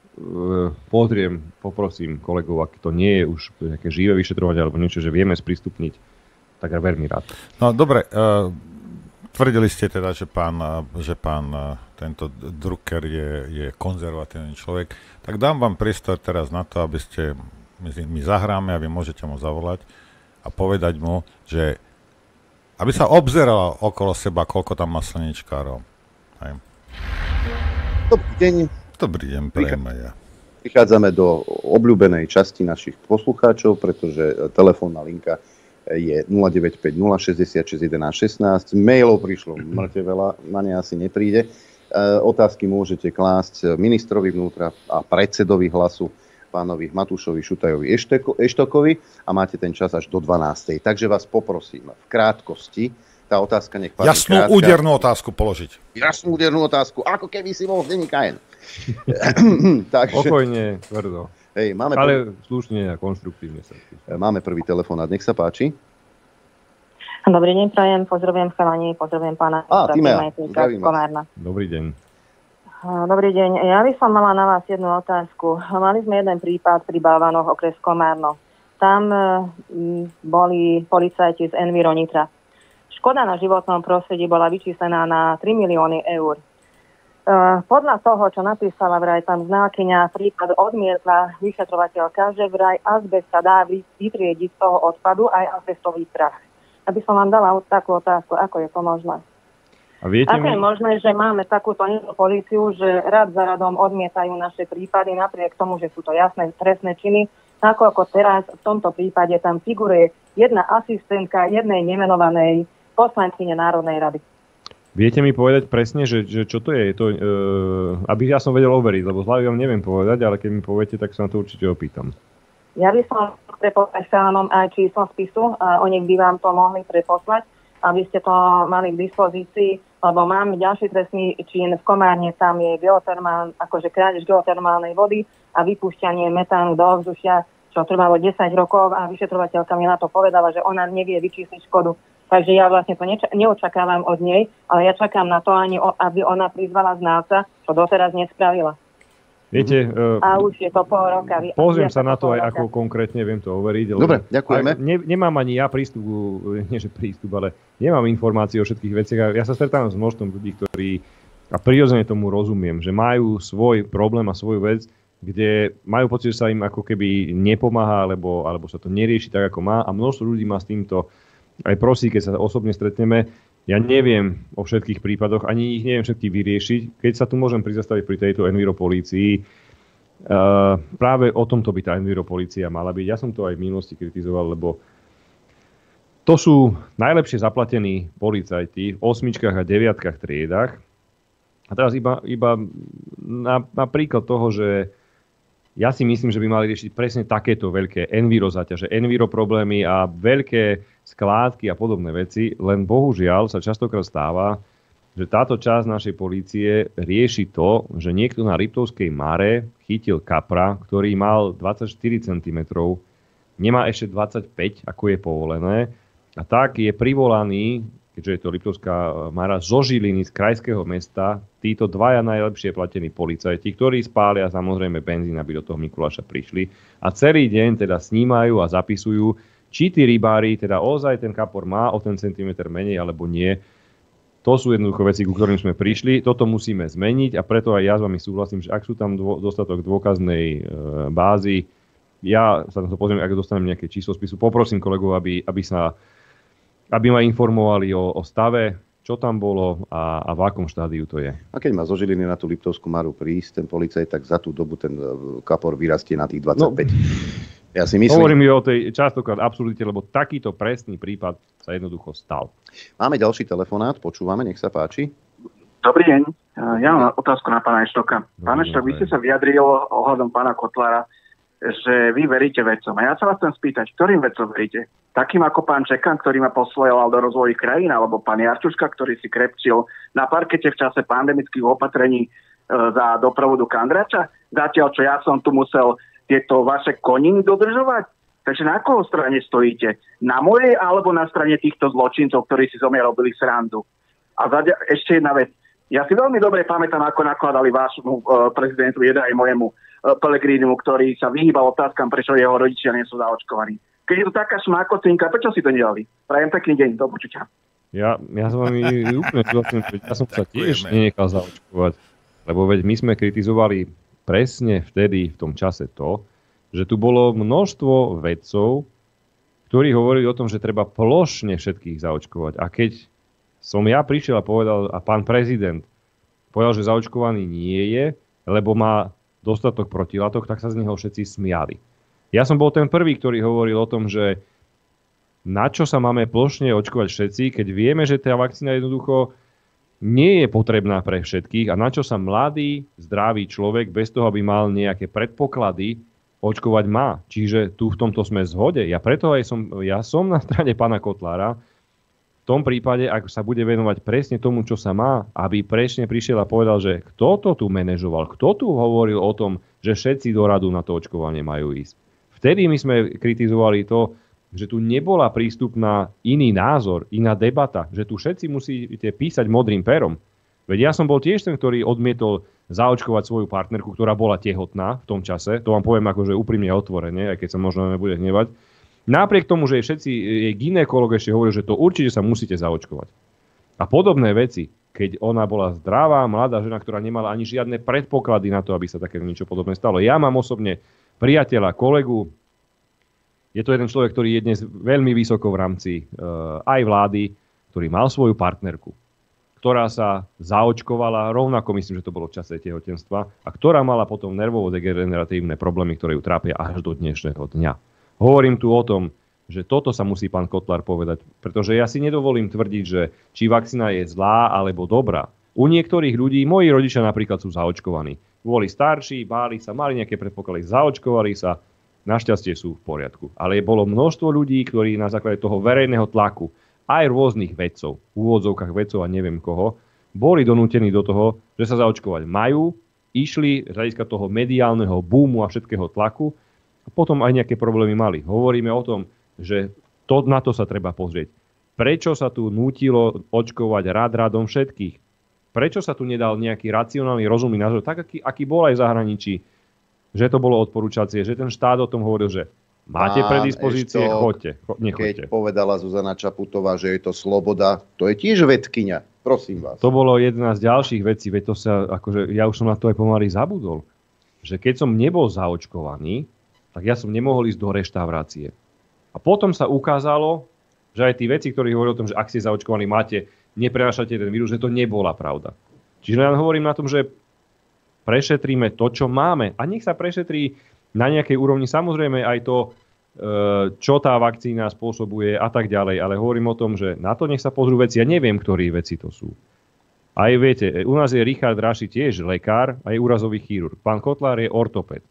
Poprosím kolegov, ak to nie je už nejaké živé vyšetrovanie alebo niečo, že vieme sprístupniť, tak veľmi rád. No dobre, tvrdili ste teda, že pán tento Drucker je konzervatívny človek, tak dám vám priestor teraz na to, aby ste my zahráme a vy môžete mu zavolať a povedať mu, že aby sa obzeral okolo seba, koľko tam má slnečkárov. Hej. Dobrý deň. Dobrý deň, prejme ja. Prichádzame do obľúbenej časti našich poslucháčov, pretože telefónna linka je 0950 66 11 16. Mailov prišlo mŕte veľa, na ne asi nepríde. Otázky môžete klásť ministrovi vnútra a predsedovi Hlasu, pánovi Matúšovi Šutajovi Eštokovi a máte ten čas až do 12. Takže vás poprosím v krátkosti, tá otázka nech padne jasnú krátka. Údernú otázku položiť. Jasnú údernú otázku, ako keby si bol v denníka N. Pokojne, tvrdo. Hej, ale slušne a konštruktívne sa. Máme prvý telefonát, nech sa páči. Dobrý deň, prajem, pozdravujem chalani, pozdravujem pána. Dobrý deň. Dobrý deň, ja by som mala na vás jednu otázku. Mali sme jeden prípad pri Balvanoch, okres Komárno. Tam boli policajti z Enviro Nitra. Škoda na životnom prostredí bola vyčíslená na 3 milióny eur. Podľa toho, čo napísala vraj tam znákyňa, prípad odmietla vyšetrovateľka, že vraj azbest sa dá vytriediť z toho odpadu aj azbestový prach. Aby som vám dala takú otázku, ako je to možné. Ako je možné, že máme takúto políciu, že rad za radom odmietajú naše prípady, napriek tomu, že sú to jasné trestné činy, ako teraz v tomto prípade tam figuruje jedna asistentka jednej nemenovanej poslankyne Národnej rady. Viete mi povedať presne, že čo to je? Aby ja som vedel overiť, lebo z hlavy vám neviem povedať, ale keď mi poviete, tak sa na to určite opýtam. Ja by som preposlať chalánom aj číslo spisu, a oni by vám to mohli preposlať, aby ste to mali k dispozícii, lebo mám ďalší trestný čin v Komárne, tam je krádež geotermálnej vody a vypúšťanie metánu do ovzdušia, čo trvalo 10 rokov a vyšetrovateľka mi na to povedala, že ona nevie vyčísliť škodu. Takže ja vlastne to neočakávam od nej, ale ja čakám na to, aby ona prizvala znalca, čo doteraz nespravila. Viete, a už je to pol roka. Pozriem sa na to aj ako konkrétne, viem to overiť. Dobre, ďakujeme. Nemám ani ja prístup, ale nemám informácie o všetkých veciach. Ja sa stretávam s množstvom ľudí, ktorí, a prirodzene tomu rozumiem, že majú svoj problém a svoju vec, kde majú pocit, že sa im ako keby nepomáha, alebo sa to nerieši tak, ako má. A množstvo ľudí má s týmto aj prosí, keď sa osobne stretneme. Ja neviem o všetkých prípadoch, ani ich neviem všetky vyriešiť. Keď sa tu môžem prizastaviť pri tejto enviropolícii, práve o tomto by tá enviropolícia mala byť. Ja som to aj v minulosti kritizoval, lebo to sú najlepšie zaplatení policajti v 8 a 9 triedách. A teraz iba na príklad toho, že ja si myslím, že by mali riešiť presne takéto veľké enviro záťaže, enviro problémy a veľké skládky a podobné veci, len bohužiaľ sa častokrát stáva, že táto časť našej polície rieši to, že niekto na Liptovskej Mare chytil kapra, ktorý mal 24 cm, nemá ešte 25, ako je povolené, a tak je privolaný, keďže je to Liptovská Mara, zo Žiliny, z krajského mesta, títo dvaja najlepšie platení policajti, ktorí spália samozrejme benzín, aby do toho Mikuláša prišli a celý deň teda snímajú a zapisujú, či tí rybári, teda ozaj ten kapor má o ten centimeter menej alebo nie. To sú jednoducho veci, ku ktorým sme prišli. Toto musíme zmeniť a preto aj ja s vami súhlasím, že ak sú tam dostatok dôkaznej bázy, ja sa na to pozriem, ak dostanem nejaké číslo spisu, poprosím kolegov, aby ma informovali o stave, čo tam bolo a v akom štádiu to je. A keď má zo Žiliny na tú Liptovskú Maru prísť ten policajt, tak za tú dobu ten kapor vyrastie na tých 25. No. Ja si myslím... Hovorím o tej častokrát absurdite, lebo takýto presný prípad sa jednoducho stal. Máme ďalší telefonát, počúvame, nech sa páči. Dobrý deň, ja mám otázku na pána Eštoka. Pán Eštok, vy ste sa vyjadrili ohľadom pána Kotlára, že vy veríte vedcom. A ja sa vás chcem spýtať, ktorým vedcom veríte? Takým ako pán Čekan, ktorý ma poslal do rozvoji krajín, alebo pán Jarčuška, ktorý si krepčil na parkete v čase pandemických opatrení za doprovodu Kandrača? Zatiaľ, čo ja som tu musel tieto vaše koniny dodržovať? Takže na koho strane stojíte? Na mojej alebo na strane týchto zločincov, ktorí si zo mňa robili srandu? A ešte jedna vec. Ja si veľmi dobre pamätám, ako nakladali vášmu prezidentu, aj mojemu Pellegrinimu, ktorý sa vyhýbal otázkam, prečo jeho rodičia nie sú zaočkovaní. Keď je to taká šmákocinka, prečo si to nedali? Prajem pekný deň, do počutia. Ja s vami úplne súhlasím, ja som sa tiež nenechal zaočkovať, lebo veď my sme kritizovali presne vtedy v tom čase to, že tu bolo množstvo vedcov, ktorí hovorili o tom, že treba plošne všetkých zaočkovať. A keď som ja prišiel a povedal, a pán prezident povedal, že zaočkovaný nie je, lebo má dostatok protilátok, tak sa z neho všetci smiali. Ja som bol ten prvý, ktorý hovoril o tom, že na čo sa máme plošne očkovať všetci, keď vieme, že tá vakcína jednoducho nie je potrebná pre všetkých a na čo sa mladý, zdravý človek bez toho, aby mal nejaké predpoklady, očkovať má. Čiže tu v tomto sme v zhode. Ja som na strane pána Kotlára. V tom prípade, ak sa bude venovať presne tomu, čo sa má, aby presne prišiel a povedal, že kto to tu manažoval, kto tu hovoril o tom, že všetci do radu na to očkovanie majú ísť. Vtedy my sme kritizovali to, že tu nebola prístupná iný názor, iná debata, že tu všetci musíte písať modrým perom. Veď ja som bol tiež ten, ktorý odmietol zaočkovať svoju partnerku, ktorá bola tehotná v tom čase. To vám poviem akože úprimne otvorene, aj keď sa možno nebude hnevať. Napriek tomu, že všetci jej gynekolog ešte hovoril, že to určite sa musíte zaočkovať. A podobné veci, keď ona bola zdravá, mladá žena, ktorá nemala ani žiadne predpoklady na to, aby sa také niečo podobné stalo. Ja mám osobne priateľa, kolegu, je to jeden človek, ktorý je dnes veľmi vysoko v rámci aj vlády, ktorý mal svoju partnerku, ktorá sa zaočkovala, rovnako myslím, že to bolo v čase tehotenstva, a ktorá mala potom nervovo-degeneratívne problémy, ktoré ju trápia až do dnešného dňa. Hovorím tu o tom, že toto sa musí pán Kotlár povedať, pretože ja si nedovolím tvrdiť, že či vakcína je zlá alebo dobrá. U niektorých ľudí, moji rodičia napríklad sú zaočkovaní. Boli starší, báli sa, mali nejaké predpoklady, zaočkovali sa, našťastie sú v poriadku. Ale bolo množstvo ľudí, ktorí na základe toho verejného tlaku, aj rôznych vedcov, v úvodzovkách vedcov a neviem koho, boli donútení do toho, že sa zaočkovať majú, išli z hľadiska toho mediálneho boomu a všetkého tlaku, a potom aj nejaké problémy mali. Hovoríme o tom, že na to sa treba pozrieť. Prečo sa tu nútilo očkovať radom všetkých? Prečo sa tu nedal nejaký racionálny, rozumný názor, tak aký bol aj v zahraničí, že to bolo odporúčacie, že ten štát o tom hovoril, že máte predispozície, choďte, nechoďte. Keď povedala Zuzana Čaputová, že je to sloboda, to je tiež vedkyňa. Prosím vás. To bolo jedna z ďalších vecí, veď to sa, akože, ja už som na to aj pomaly zabudol, že keď som nebol zaočkovaný, tak ja som nemohol ísť do reštaurácie. A potom sa ukázalo, že aj tí veci, ktorí hovorili o tom, že ak ste zaočkovaní, neprenášate ten vírus, že to nebola pravda. Čiže ja hovorím na tom, že prešetríme to, čo máme. A nech sa prešetrí na nejakej úrovni samozrejme aj to, čo tá vakcína spôsobuje a tak ďalej. Ale hovorím o tom, že na to nech sa pozrú veci. Ja neviem, ktorí veci to sú. Aj viete, u nás je Richard Raši tiež lekár a je úrazový chirurg. Pán Kotlár je ortoped.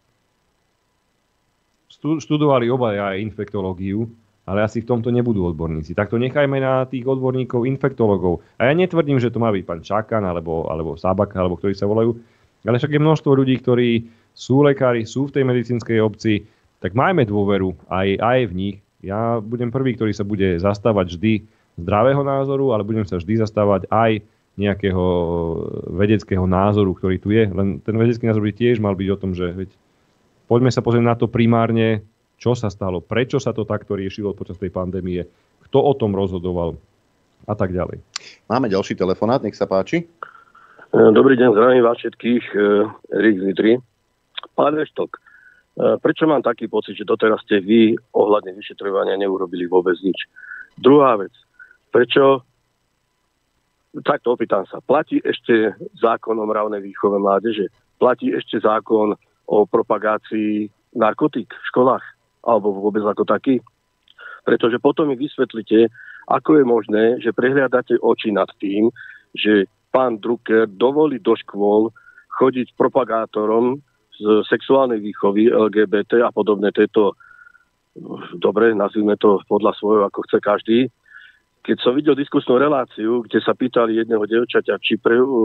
Študovali obaja aj infektológiu, ale asi v tomto nebudú odborníci. Tak to nechajme na tých odborníkov, infektológov. A ja netvrdím, že to má byť pán Čakan alebo Sábaka, alebo ktorí sa volajú, ale však je množstvo ľudí, ktorí sú lekári, sú v tej medicínskej obci, tak majme dôveru aj v nich. Ja budem prvý, ktorý sa bude zastávať vždy zdravého názoru, ale budem sa vždy zastávať aj nejakého vedeckého názoru, ktorý tu je. Len ten vedecký názor by tiež mal byť o tom, že poďme sa pozrieť na to primárne, čo sa stalo, prečo sa to takto riešilo počas tej pandémie, kto o tom rozhodoval a tak ďalej. Máme ďalší telefonát, nech sa páči. Dobrý deň, zdravím vás všetkých, Erik z Nitry. Pán Eštok, prečo mám taký pocit, že doteraz ste vy ohľadne vyšetrovania neurobili vôbec nič? Druhá vec, prečo, takto opýtam sa, platí ešte zákon o mravnej výchove mládeže? Platí ešte zákon o propagácii narkotík v školách? Alebo vôbec ako taký? Pretože potom mi vysvetlite, ako je možné, že prehliadate oči nad tým, že pán Drucker dovolí do škôl chodiť propagátorom z sexuálnej výchovy LGBT a podobné tieto, dobre, nazvime to podľa svojho, ako chce každý. Keď som videl diskusnú reláciu, kde sa pýtali jedného dievčaťa, či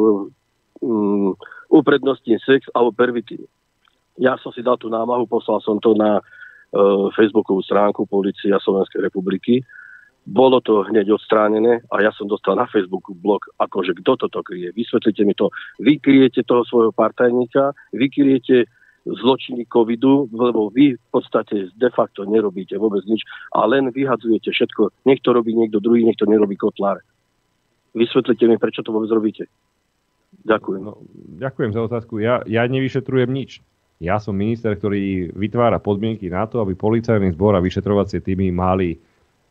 uprednostní sex alebo pervitín. Ja som si dal tú námahu, poslal som to na Facebookovú stránku Polícia Slovenskej republiky. Bolo to hneď odstránené a ja som dostal na Facebooku blog, akože kto toto kryje. Vysvetlite mi to. Vy kryjete toho svojho partajníka, vy kryjete zločiny covidu, lebo vy v podstate de facto nerobíte vôbec nič a len vyhadzujete všetko. Nech to robí niekto druhý, nech to nerobí Kotlár. Vysvetlite mi, prečo to vôbec robíte. Ďakujem. No, ďakujem za otázku. Ja nevyšetrujem nič. Ja som minister, ktorý vytvára podmienky na to, aby policajný zbor a vyšetrovacie týmy mali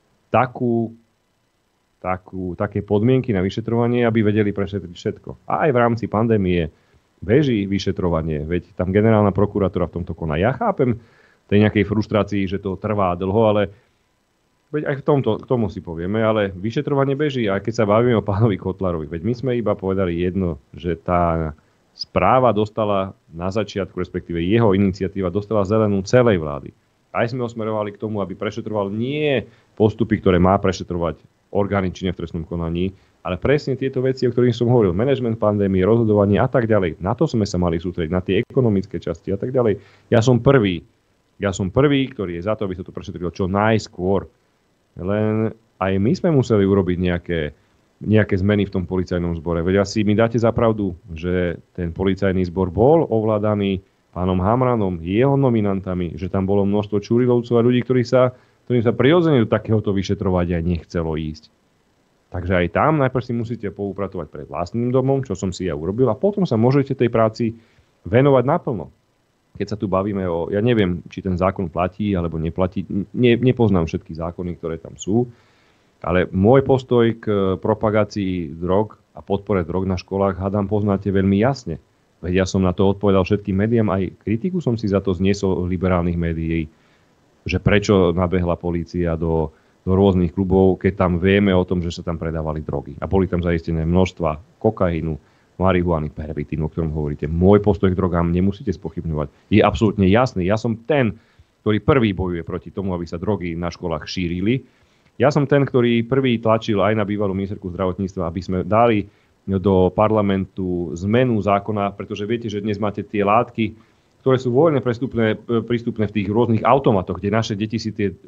také podmienky na vyšetrovanie, aby vedeli prešetriť všetko. A aj v rámci pandémie beží vyšetrovanie, veď tam generálna prokuratúra v tomto koná. Ja chápem tej nejakej frustrácii, že to trvá dlho, ale veď aj k tomu si povieme, ale vyšetrovanie beží. A keď sa bavíme o pánovi Kotlárovi, veď my sme iba povedali jedno, že tá správa dostala na začiatku, respektíve jeho iniciatíva dostala zelenú celej vlády. Aj sme ho smerovali k tomu, aby prešetroval nie postupy, ktoré má prešetrovať orgány činné v trestnom konaní, Ale presne tieto veci, o ktorých som hovoril, management pandémie, rozhodovanie a tak ďalej, na to sme sa mali sústrediť, na tie ekonomické časti a tak ďalej. Ja som prvý, ktorý je za to, aby sa to prešetrilo čo najskôr. Len aj my sme museli urobiť nejaké zmeny v tom policajnom zbore. Veď asi mi dáte za pravdu, že ten policajný zbor bol ovládaný pánom Hamranom, jeho nominantami, že tam bolo množstvo čurilovcov a ľudí, ktorým sa prirodzene do takéhoto vyšetrovania nechcelo ísť. Takže aj tam najprv si musíte poupratovať pred vlastným domom, čo som si ja urobil, a potom sa môžete tej práci venovať naplno. Keď sa tu bavíme ja neviem, či ten zákon platí alebo neplatí, nepoznám všetky zákony, ktoré tam sú, ale môj postoj k propagácii drog a podpore drog na školách, hádam, poznáte veľmi jasne. Veď ja som na to odpovedal všetkým médiám, aj kritiku som si za to zniesol liberálnych médií, že prečo nabehla polícia do rôznych klubov, keď tam vieme o tom, že sa tam predávali drogy. A boli tam zaistené množstva kokainu, marihuany, pervitínu, o ktorom hovoríte. Môj postoj k drogám nemusíte spochybňovať. Je absolútne jasný. Ja som ten, ktorý prvý bojuje proti tomu, aby sa drogy na školách šírili. Ja som ten, ktorý prvý tlačil aj na bývalú ministerku zdravotníctva, aby sme dali do parlamentu zmenu zákona, pretože viete, že dnes máte tie látky, ktoré sú voľne prístupné v tých rôznych automatoch, kde naše deti si tie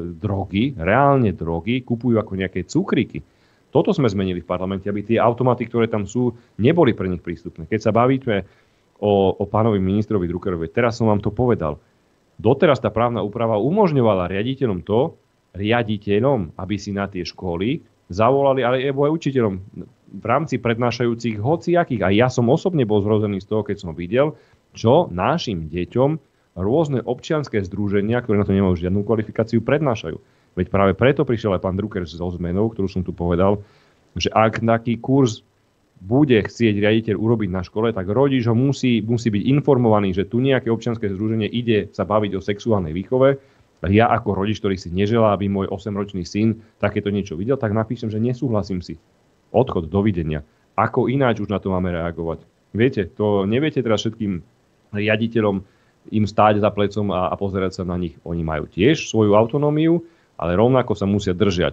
reálne drogy, kupujú ako nejaké cukríky. Toto sme zmenili v parlamente, aby tie automaty, ktoré tam sú, neboli pre nich prístupné. Keď sa bavíte o pánovi ministrovi Druckerovi, teraz som vám to povedal. Doteraz tá právna úprava umožňovala riaditeľom, aby si na tie školy zavolali, ale aj učiteľom v rámci prednášajúcich hociakých. A ja som osobne bol zrozený z toho, keď som videl, čo našim deťom rôzne občianske združenia, ktoré na to nemajú žiadnu kvalifikáciu, prednášajú. Veď práve preto prišiel aj pán Drucker so zmenou, ktorú som tu povedal, že ak taký kurz bude chcieť riaditeľ urobiť na škole, tak rodič ho musí byť informovaný, že tu nejaké občianske združenie ide sa baviť o sexuálnej výchove. Ja ako rodič, ktorý si neželá, aby môj 8-ročný syn takéto niečo videl, tak napíšem, že nesúhlasím si. Odchod, dovidenia. Ako ináč už na to máme reagovať? Viete, to neviete teraz všetkým riaditeľom im stáť za plecom a pozerať sa na nich. Oni majú tiež svoju autonómiu, ale rovnako sa musia držať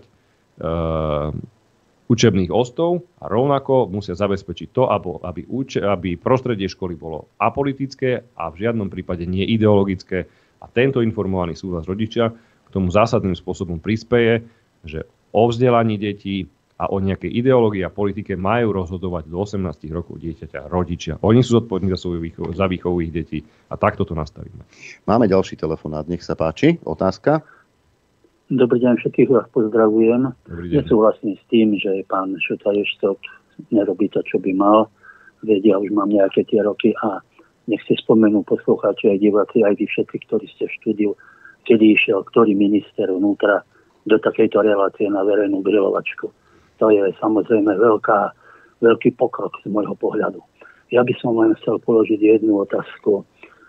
učebných ostov a rovnako musia zabezpečiť to, aby prostredie školy bolo apolitické a v žiadnom prípade nie ideologické. A tento informovaný súhlas rodičia k tomu zásadným spôsobom prispeje, že o vzdelaní detí a o nejakej ideológii a politike majú rozhodovať do 18 rokov dieťaťa rodičia. Oni sú zodpovední za výchovu ich detí a takto to nastavíme. Máme ďalší telefonát, nech sa páči. Otázka? Dobrý deň, všetkých vás pozdravujem. Nesúhlasím s tým, že pán Šutaj-Eštok nerobí to, čo by mal. Vedia, už mám nejaké tie roky a nech si spomenú poslucháči aj diváci, aj vy všetci, ktorí ste v štúdiu, kedy išiel ktorý minister vnútra do takejto relácie na verejnú grilovačku. To je samozrejme veľký pokrok z môjho pohľadu. Ja by som len chcel položiť jednu otázku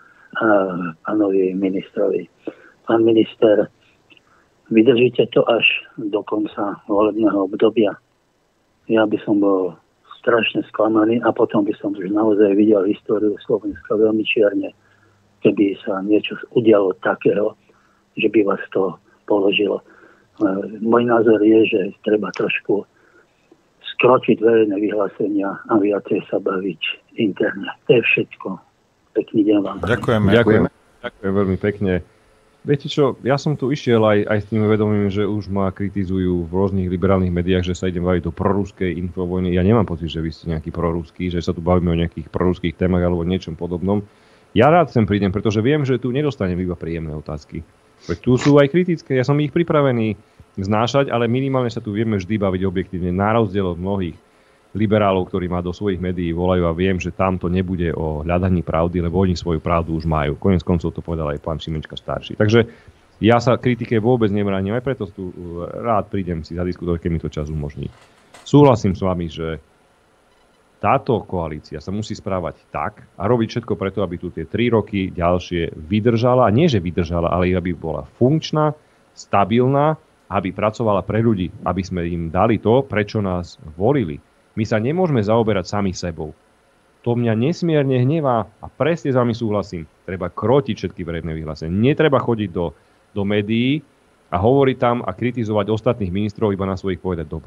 pánovi ministrovi. Pán minister, vydržíte to až do konca volebného obdobia? Ja by som bol strašne sklamaný a potom by som už naozaj videl históriu Slovenska veľmi čierne, keby sa niečo udialo takého, že by vás to položilo. Môj názor je, že treba trošku skročiť verejné vyhlásenia a viacej sa baviť interne. To je všetko. Pekný deň vám. Ďakujem veľmi pekne. Viete čo, ja som tu išiel aj s tým vedomím, že už ma kritizujú v rôznych liberálnych médiách, že sa idem baviť do proruskej infovojny. Ja nemám pocit, že vy ste nejaký proruský, že sa tu bavíme o nejakých proruských témach alebo niečom podobnom. Ja rád sem prídem, pretože viem, že tu nedostanem iba príjemné otázky. Veď tu sú aj kritické, ja som ich pripravený znášať, ale minimálne sa tu vieme vždy baviť objektívne, na rozdiel od mnohých liberálov, ktorí ma do svojich médií volajú a viem, že tam to nebude o hľadaní pravdy, lebo oni svoju pravdu už majú. Koniec koncov to povedal aj pán Šimečka starší. Takže ja sa kritike vôbec nebránim, aj preto tu rád prídem si zadiskutovať, keď mi to čas umožní. Súhlasím s vami, že táto koalícia sa musí správať tak a robiť všetko preto, aby tu tie 3 roky ďalšie vydržala, a nie že vydržala, ale aby bola funkčná, stabilná, aby pracovala pre ľudí, aby sme im dali to, prečo nás volili. My sa nemôžeme zaoberať sami sebou. To mňa nesmierne hnevá a presne s vami súhlasím. Treba krotiť všetky verejné vyhlásenia. Netreba chodiť do médií a hovoriť tam a kritizovať ostatných ministrov, iba na svojich povedať dobre.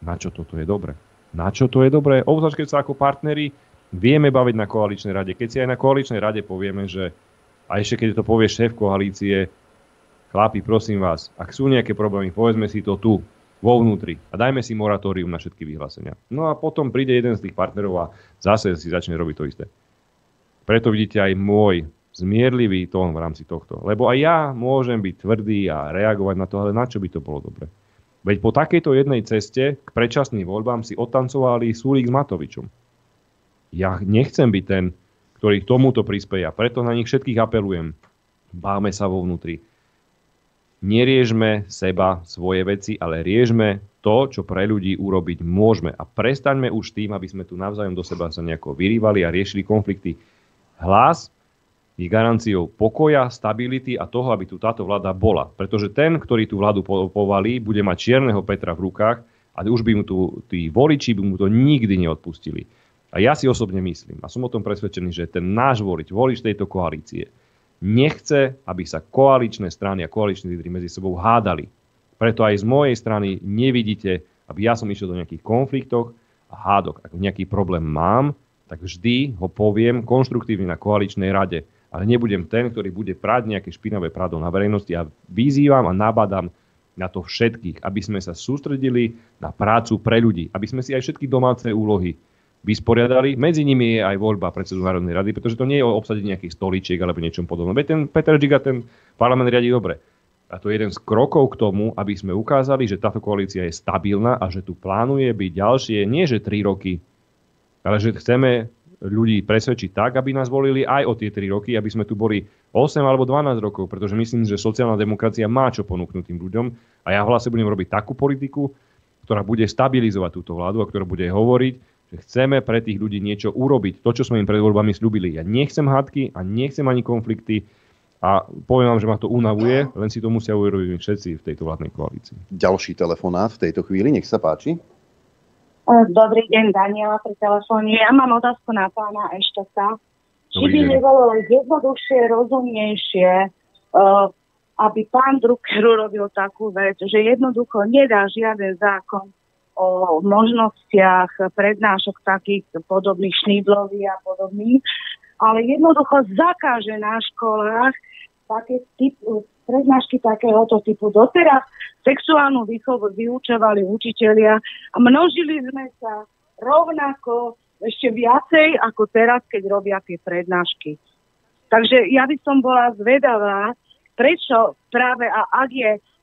na čo toto je dobre? Na čo to je dobré? Obzvlášť, keď sa ako partneri vieme baviť na koaličnej rade. Keď si aj na koaličnej rade povieme, že a ešte keď to povie šéf koalície, chlapi, prosím vás, ak sú nejaké problémy, povedzme si to tu, vo vnútri a dajme si moratórium na všetky vyhlásenia. No a potom príde jeden z tých partnerov a zase si začne robiť to isté. Preto vidíte aj môj zmierlivý tón v rámci tohto. Lebo aj ja môžem byť tvrdý a reagovať na to, ale na čo by to bolo dobre? Veď po takejto jednej ceste k predčasným voľbám si otancovali Sulík s Matovičom. Ja nechcem byť ten, ktorý k tomuto prispeje a preto na nich všetkých apelujem. Báme sa vo vnútri. Neriežme seba, svoje veci, ale riežme to, čo pre ľudí urobiť môžeme. A prestaňme už tým, aby sme tu navzájom do seba sa nejako vyrývali a riešili konflikty. Hlas je garanciou pokoja, stability a toho, aby tu táto vláda bola. Pretože ten, ktorý tú vládu povalí, bude mať čierneho Petra v rukách a už by mu tu tí voliči by mu to nikdy neodpustili. A ja si osobne myslím, a som o tom presvedčený, že ten náš volič tejto koalície nechce, aby sa koaličné strany a koaliční lídri medzi sebou hádali. Preto aj z mojej strany nevidíte, aby ja som išiel do nejakých konfliktov a hádok. Ak nejaký problém mám, tak vždy ho poviem konštruktívne na koaličnej rade. Ale nebudem ten, ktorý bude prať nejaké špinavé prádlo na verejnosti a vyzývam a nabádam na to všetkých, aby sme sa sústredili na prácu pre ľudí, aby sme si aj všetky domáce úlohy vysporiadali. Medzi nimi je aj voľba predsedu Národnej rady, pretože to nie je o obsadení nejakých stoličiek alebo niečom podobnom. Veď ten Peter Žiga ten parlament riadi dobre. A to je jeden z krokov k tomu, aby sme ukázali, že táto koalícia je stabilná a že tu plánuje byť ďalšie, nie že 3 roky, ale že chceme ľudí presvedčiť tak, aby nás volili aj o tie 3 roky, aby sme tu boli 8 alebo 12 rokov, pretože myslím, že sociálna demokracia má čo ponúknuť tým ľuďom a ja v Hlase budem robiť takú politiku, ktorá bude stabilizovať túto vládu a ktorá bude hovoriť, že chceme pre tých ľudí niečo urobiť. To, čo sme im pred voľbami sľúbili. Ja nechcem hádky a nechcem ani konflikty a poviem vám, že ma to unavuje, len si to musia uvedomiť všetci v tejto vládnej koalícii. Ďalší telefonát v tejto chvíli, nech sa páči. Dobrý deň, Daniela pri telefóne. Ja mám otázku na pána Eštoka. Či by nebolo jednoduchšie, rozumnejšie, aby pán Drucker urobil takú vec, že jednoducho nedá žiaden zákon o možnostiach prednášok takých podobných Šnídlovi a podobných, ale jednoducho zakáže na školách také prednášky takéhoto typu. Doteraz sexuálnu výchovu vyučovali učitelia a množili sme sa rovnako ešte viacej ako teraz, keď robia tie prednášky. Takže ja by som bola zvedavá, prečo práve, a ak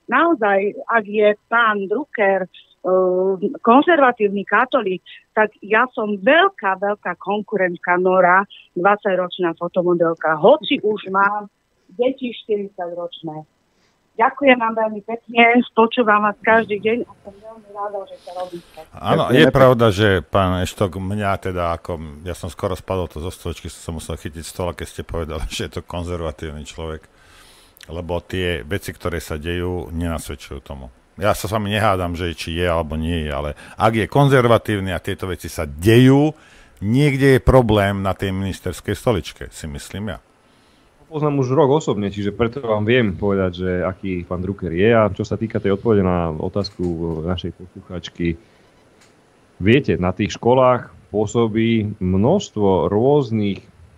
je pán Drucker konzervatívny katolík, tak ja som veľká konkurentka Nora, 20-ročná fotomodelka, hoci už mám deti 40-ročné. Ďakujem vám veľmi pekne, počúvam vás každý deň a som veľmi ráda, že sa robíte. Áno, je pravda, že pán Eštok, mňa teda ja som skoro spadol to zo stoličky, som musel chytiť stola, keď ste povedali, že je to konzervatívny človek, lebo tie veci, ktoré sa dejú, nenasvedčujú tomu. Ja sa s vami nehádam, že či je alebo nie je, ale ak je konzervatívny a tieto veci sa dejú, niekde je problém na tej ministerskej stoličke, si myslím ja. Poznám už rok osobne, čiže preto vám viem povedať, že aký pán Drucker je. A čo sa týka tej odpovede na otázku našej poslucháčky, viete, na tých školách pôsobí množstvo rôznych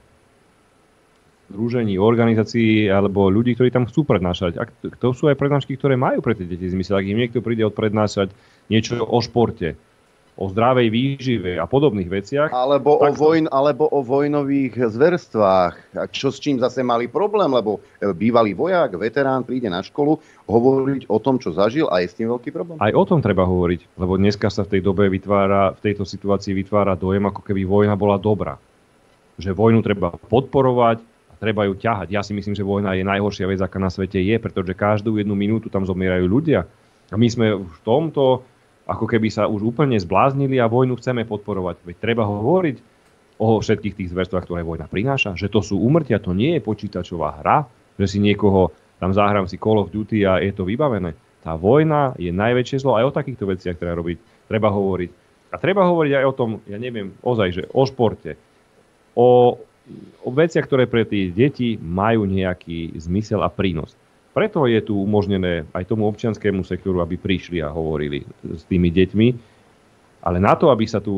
združení, organizácií alebo ľudí, ktorí tam chcú prednášať. A to sú aj prednášky, ktoré majú pre tie deti zmysel. Ak im niekto príde odprednášať niečo o športe, o zdravej výžive a podobných veciach. Alebo o vojnových zverstvách. A čo s čím zase mali problém, lebo bývalý vojak, veterán príde na školu hovoriť o tom, čo zažil a je s tým veľký problém. Aj o tom treba hovoriť, lebo dneska sa v tej dobe v tejto situácii vytvára dojem, ako keby vojna bola dobrá. Že vojnu treba podporovať a treba ju ťahať. Ja si myslím, že vojna je najhoršia vec, aká na svete je, pretože každú jednu minútu tam zomierajú ľudia. A my sme v tomto ako keby sa už úplne zbláznili a vojnu chceme podporovať. Veď treba hovoriť o všetkých tých zverstvách, ktoré vojna prináša, že to sú úmrtia, to nie je počítačová hra, že si niekoho tam zahrám si Call of Duty a je to vybavené. Tá vojna je najväčšie zlo, aj o takýchto veciach treba hovoriť. A treba hovoriť aj o tom, ja neviem, ozaj, že o športe, o veciach, ktoré pre tie deti majú nejaký zmysel a prínos. Preto je tu umožnené aj tomu občianskému sektoru, aby prišli a hovorili s tými deťmi. Ale na to, aby sa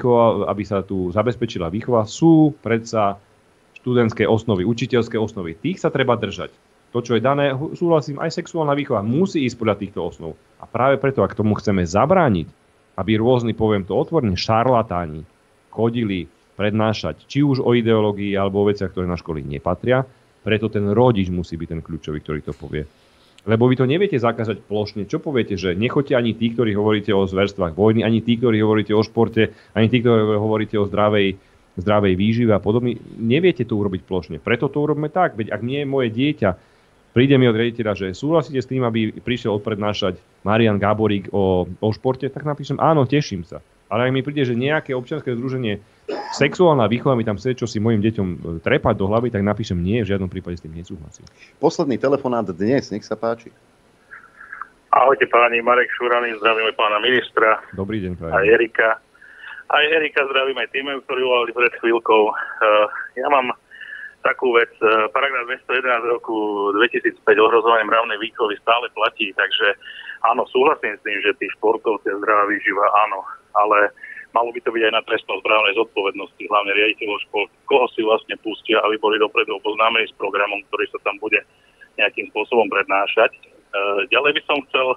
tu zabezpečila výchova, sú predsa študentské osnovy, učiteľské osnovy. Tých sa treba držať. To, čo je dané, súhlasím, aj sexuálna výchova musí ísť podľa týchto osnov. A práve preto, ak tomu chceme zabrániť, aby rôzni, poviem to otvorene, šarlatáni chodili prednášať, či už o ideológii alebo o veciach, ktoré na školy nepatria, preto ten rodič musí byť ten kľúčový, ktorý to povie. Lebo vy to neviete zakázať plošne. Čo poviete, že nechoďte ani tí, ktorí hovoríte o zverstvách vojny, ani tí, ktorí hovoríte o športe, ani tí, ktorí hovoríte o zdravej výžive a podobne. Neviete to urobiť plošne. Preto to urobíme tak. Veď ak nie je moje dieťa, príde mi od riaditeľa, že súhlasíte s tým, aby prišiel odprednášať Marian Gáborík o športe, tak napíšem áno, teším sa. Ale ak mi príde, že nejaké občianske združenie sexuálna výchova mi tam chce, čo si mojim deťom trepať do hlavy, tak napíšem nie, v žiadnom prípade s tým nesúhlasím. Posledný telefonát dnes, nech sa páči. Ahojte páni, Marek Šúraný, zdravíme pána ministra. Dobrý deň, páni. A Erika. Aj Erika zdravím aj tým, ktorí volali pred chvíľkou. Ja mám takú vec, paragraf 211 roku 2005 ohrozovanie mravnej výchovy stále platí, takže áno, súhlasím s tým, že tí športovci a zdravá výživa, áno, ale malo by to byť aj na trestno-správnej zodpovednosti, hlavne riaditeľov škôl, koho si vlastne pustia, aby boli dopredu oboznámení s programom, ktorý sa tam bude nejakým spôsobom prednášať. Ďalej by som chcel,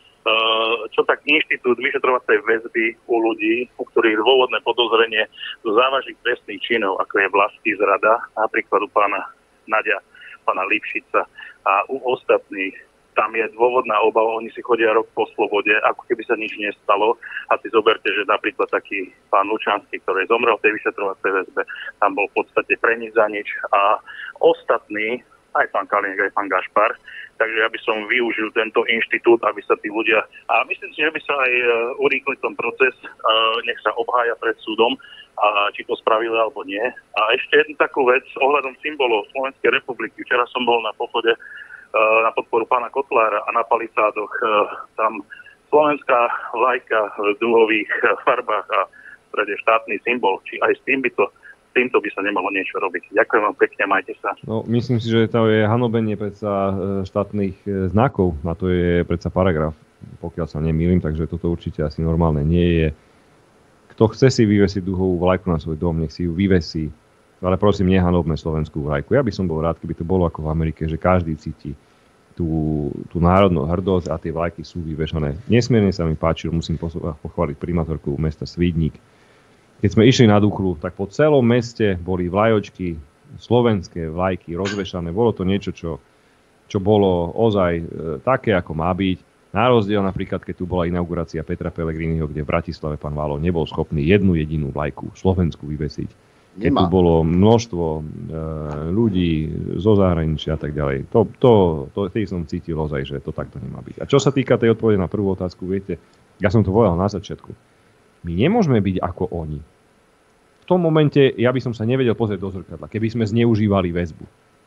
čo tak inštitút vyšetrovacej väzby u ľudí, u ktorých dôvodné podozrenie do závažných trestných činov, ako je vlastizrada, napríklad u pána Naďa, pána Lipšica a u ostatných, tam je dôvodná obava, oni si chodia rok po slobode, ako keby sa nič nestalo. A si zoberte, že napríklad taký pán Lučanský, ktorý zomrel v tej vyšetrovacej väzbe, tam bol v podstate pre nič za nič. A ostatní, aj pán Kalinek, aj pán Gašpar, takže ja by som využil tento inštitút, aby sa tí ľudia, a myslím si, že by sa aj urýchlil ten proces, nech sa obhája pred súdom, a či to spravili alebo nie. A ešte jednu takú vec ohľadom symbolov Slovenskej republiky. Včera som bol na pochode na podporu pána Kotlára a na palisádoch tam slovenská vlajka v druhových farbách a prede štátny symbol. Či aj s týmto by sa nemalo niečo robiť. Ďakujem vám pekne, majte sa. No, myslím si, že to je hanobenie predsa štátnych znakov. Na to je predsa paragraf, pokiaľ sa nemýlim, takže toto určite asi normálne nie je. Kto chce si vyvesiť duhovú vlajku na svoj dom, nech si ju vyvesí. Ale prosím, nehanobme slovenskú vlajku. Ja by som bol rád, keby to bolo ako v Amerike, že každý cíti tú národnú hrdosť a tie vlajky sú vyvešané. Nesmierne sa mi páči, musím pochváliť primátorku mesta Svídnik. Keď sme išli na Duklu, tak po celom meste boli vlajočky, slovenské vlajky rozvešané. Bolo to niečo, čo bolo ozaj také, ako má byť. Na rozdiel napríklad, keď tu bola inaugurácia Petra Pellegriniho, kde v Bratislave pán Válo nebol schopný jednu jedinú vlajku slovenskú vyvesiť. Keď tu bolo množstvo ľudí zo zahraničia a tak ďalej. Tým som cítil ozaj, že to takto nemá byť. A čo sa týka tej odpovede na prvú otázku, viete, ja som to povedal na začiatku. My nemôžeme byť ako oni. V tom momente ja by som sa nevedel pozrieť do zrkadla, keby sme zneužívali väzbu.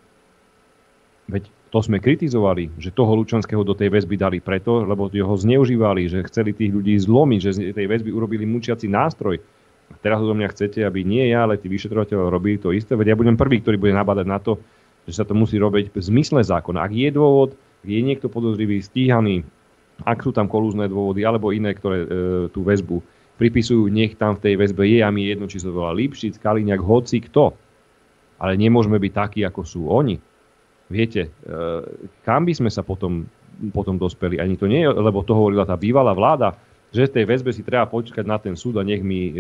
Veď to sme kritizovali, že toho Lučanského do tej väzby dali preto, lebo ho zneužívali, že chceli tých ľudí zlomiť, že z tej väzby urobili mučiaci nástroj. A teraz odo mňa chcete, aby nie ja, ale tí vyšetrovateľe robili to isté. Veď ja budem prvý, ktorý bude nabádať na to, že sa to musí robiť v zmysle zákona. Ak je dôvod, ak je niekto podozrivý, stíhaný, ak sú tam kolúzne dôvody alebo iné, ktoré tú väzbu pripisujú, nech tam v tej väzbe je, a mi jedno, či sa to volá Lipšic, Kaliňák, hoci kto. Ale nemôžeme byť takí, ako sú oni. Viete, kam by sme sa potom dospeli? Ani to nie, lebo to hovorila tá bývalá vláda, že v tej väzbe si treba počkať na ten súd a nech mi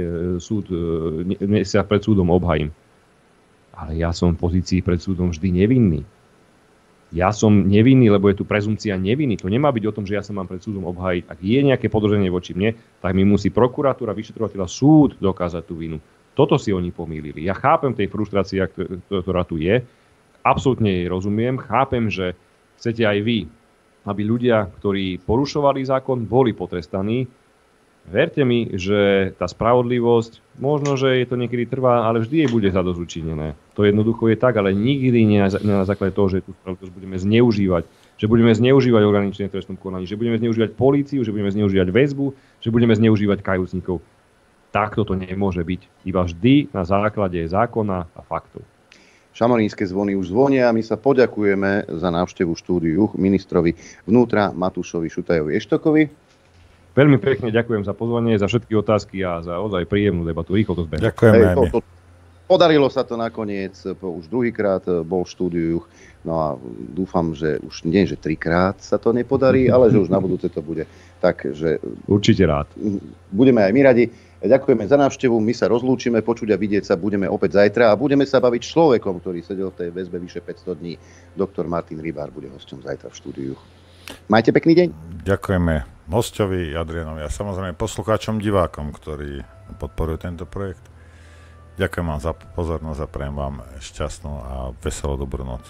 sa pred súdom obhajím. Ale ja som v pozícii pred súdom vždy nevinný. Ja som nevinný, lebo je tu prezumcia neviny. To nemá byť o tom, že ja sa mám pred súdom obhájiť. Ak je nejaké podozrenie voči mne, tak mi musí prokuratúra, vyšetrovateľa, súd dokázať tú vinu. Toto si oni pomýlili. Ja chápem tej frustrácii, ktorá tu je. Absolútne jej rozumiem. Chápem, že chcete aj vy, aby ľudia, ktorí porušovali zákon, boli potrestaní. Verte mi, že tá spravodlivosť, možno, že je to niekedy trvá, ale vždy jej bude zadozučinené. To jednoducho je tak, ale nikdy nie na základe toho, že tú spravodlivosť budeme zneužívať. Že budeme zneužívať organičné trestnom konaní, že budeme zneužívať políciu, že budeme zneužívať väzbu, že budeme zneužívať kajúcnikov. Takto to nemôže byť. Iba vždy na základe zákona a faktov. Šamarínske zvony už zvonia a my sa poďakujeme za návštevu štúdiu ministrovi vnútra Matúšovi Šutajovi Eštokovi. Veľmi pekne ďakujem za pozvanie, za všetky otázky a za ozaj príjemnú debatu. Rýchlo to zbehlo. Ďakujeme. Podarilo sa to nakoniec, už druhýkrát bol v štúdiu, no a dúfam, že už nie, že 3-krát sa to nepodarí, ale že už na budúce to bude tak, že... Určite rád. Budeme aj my radi. Ďakujeme za návštevu, my sa rozlúčime, počuť a vidieť sa budeme opäť zajtra a budeme sa baviť s človekom, ktorý sedel v tej väzbe vyše 500 dní. Doktor Martin Rybár bude hosťom zajtra v štúdiu. Majte pekný deň. Ďakujeme hosťovi Adrianovi a samozrejme poslucháčom, divákom, ktorí podporujú tento projekt. Ďakujem vám za pozornosť a prajem vám šťastnú a veselú dobrú noc.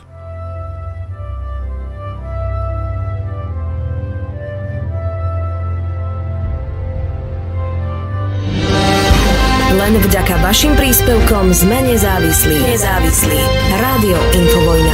Len vďaka vašim príspevkom sme nezávislí. Rádio Infovojna.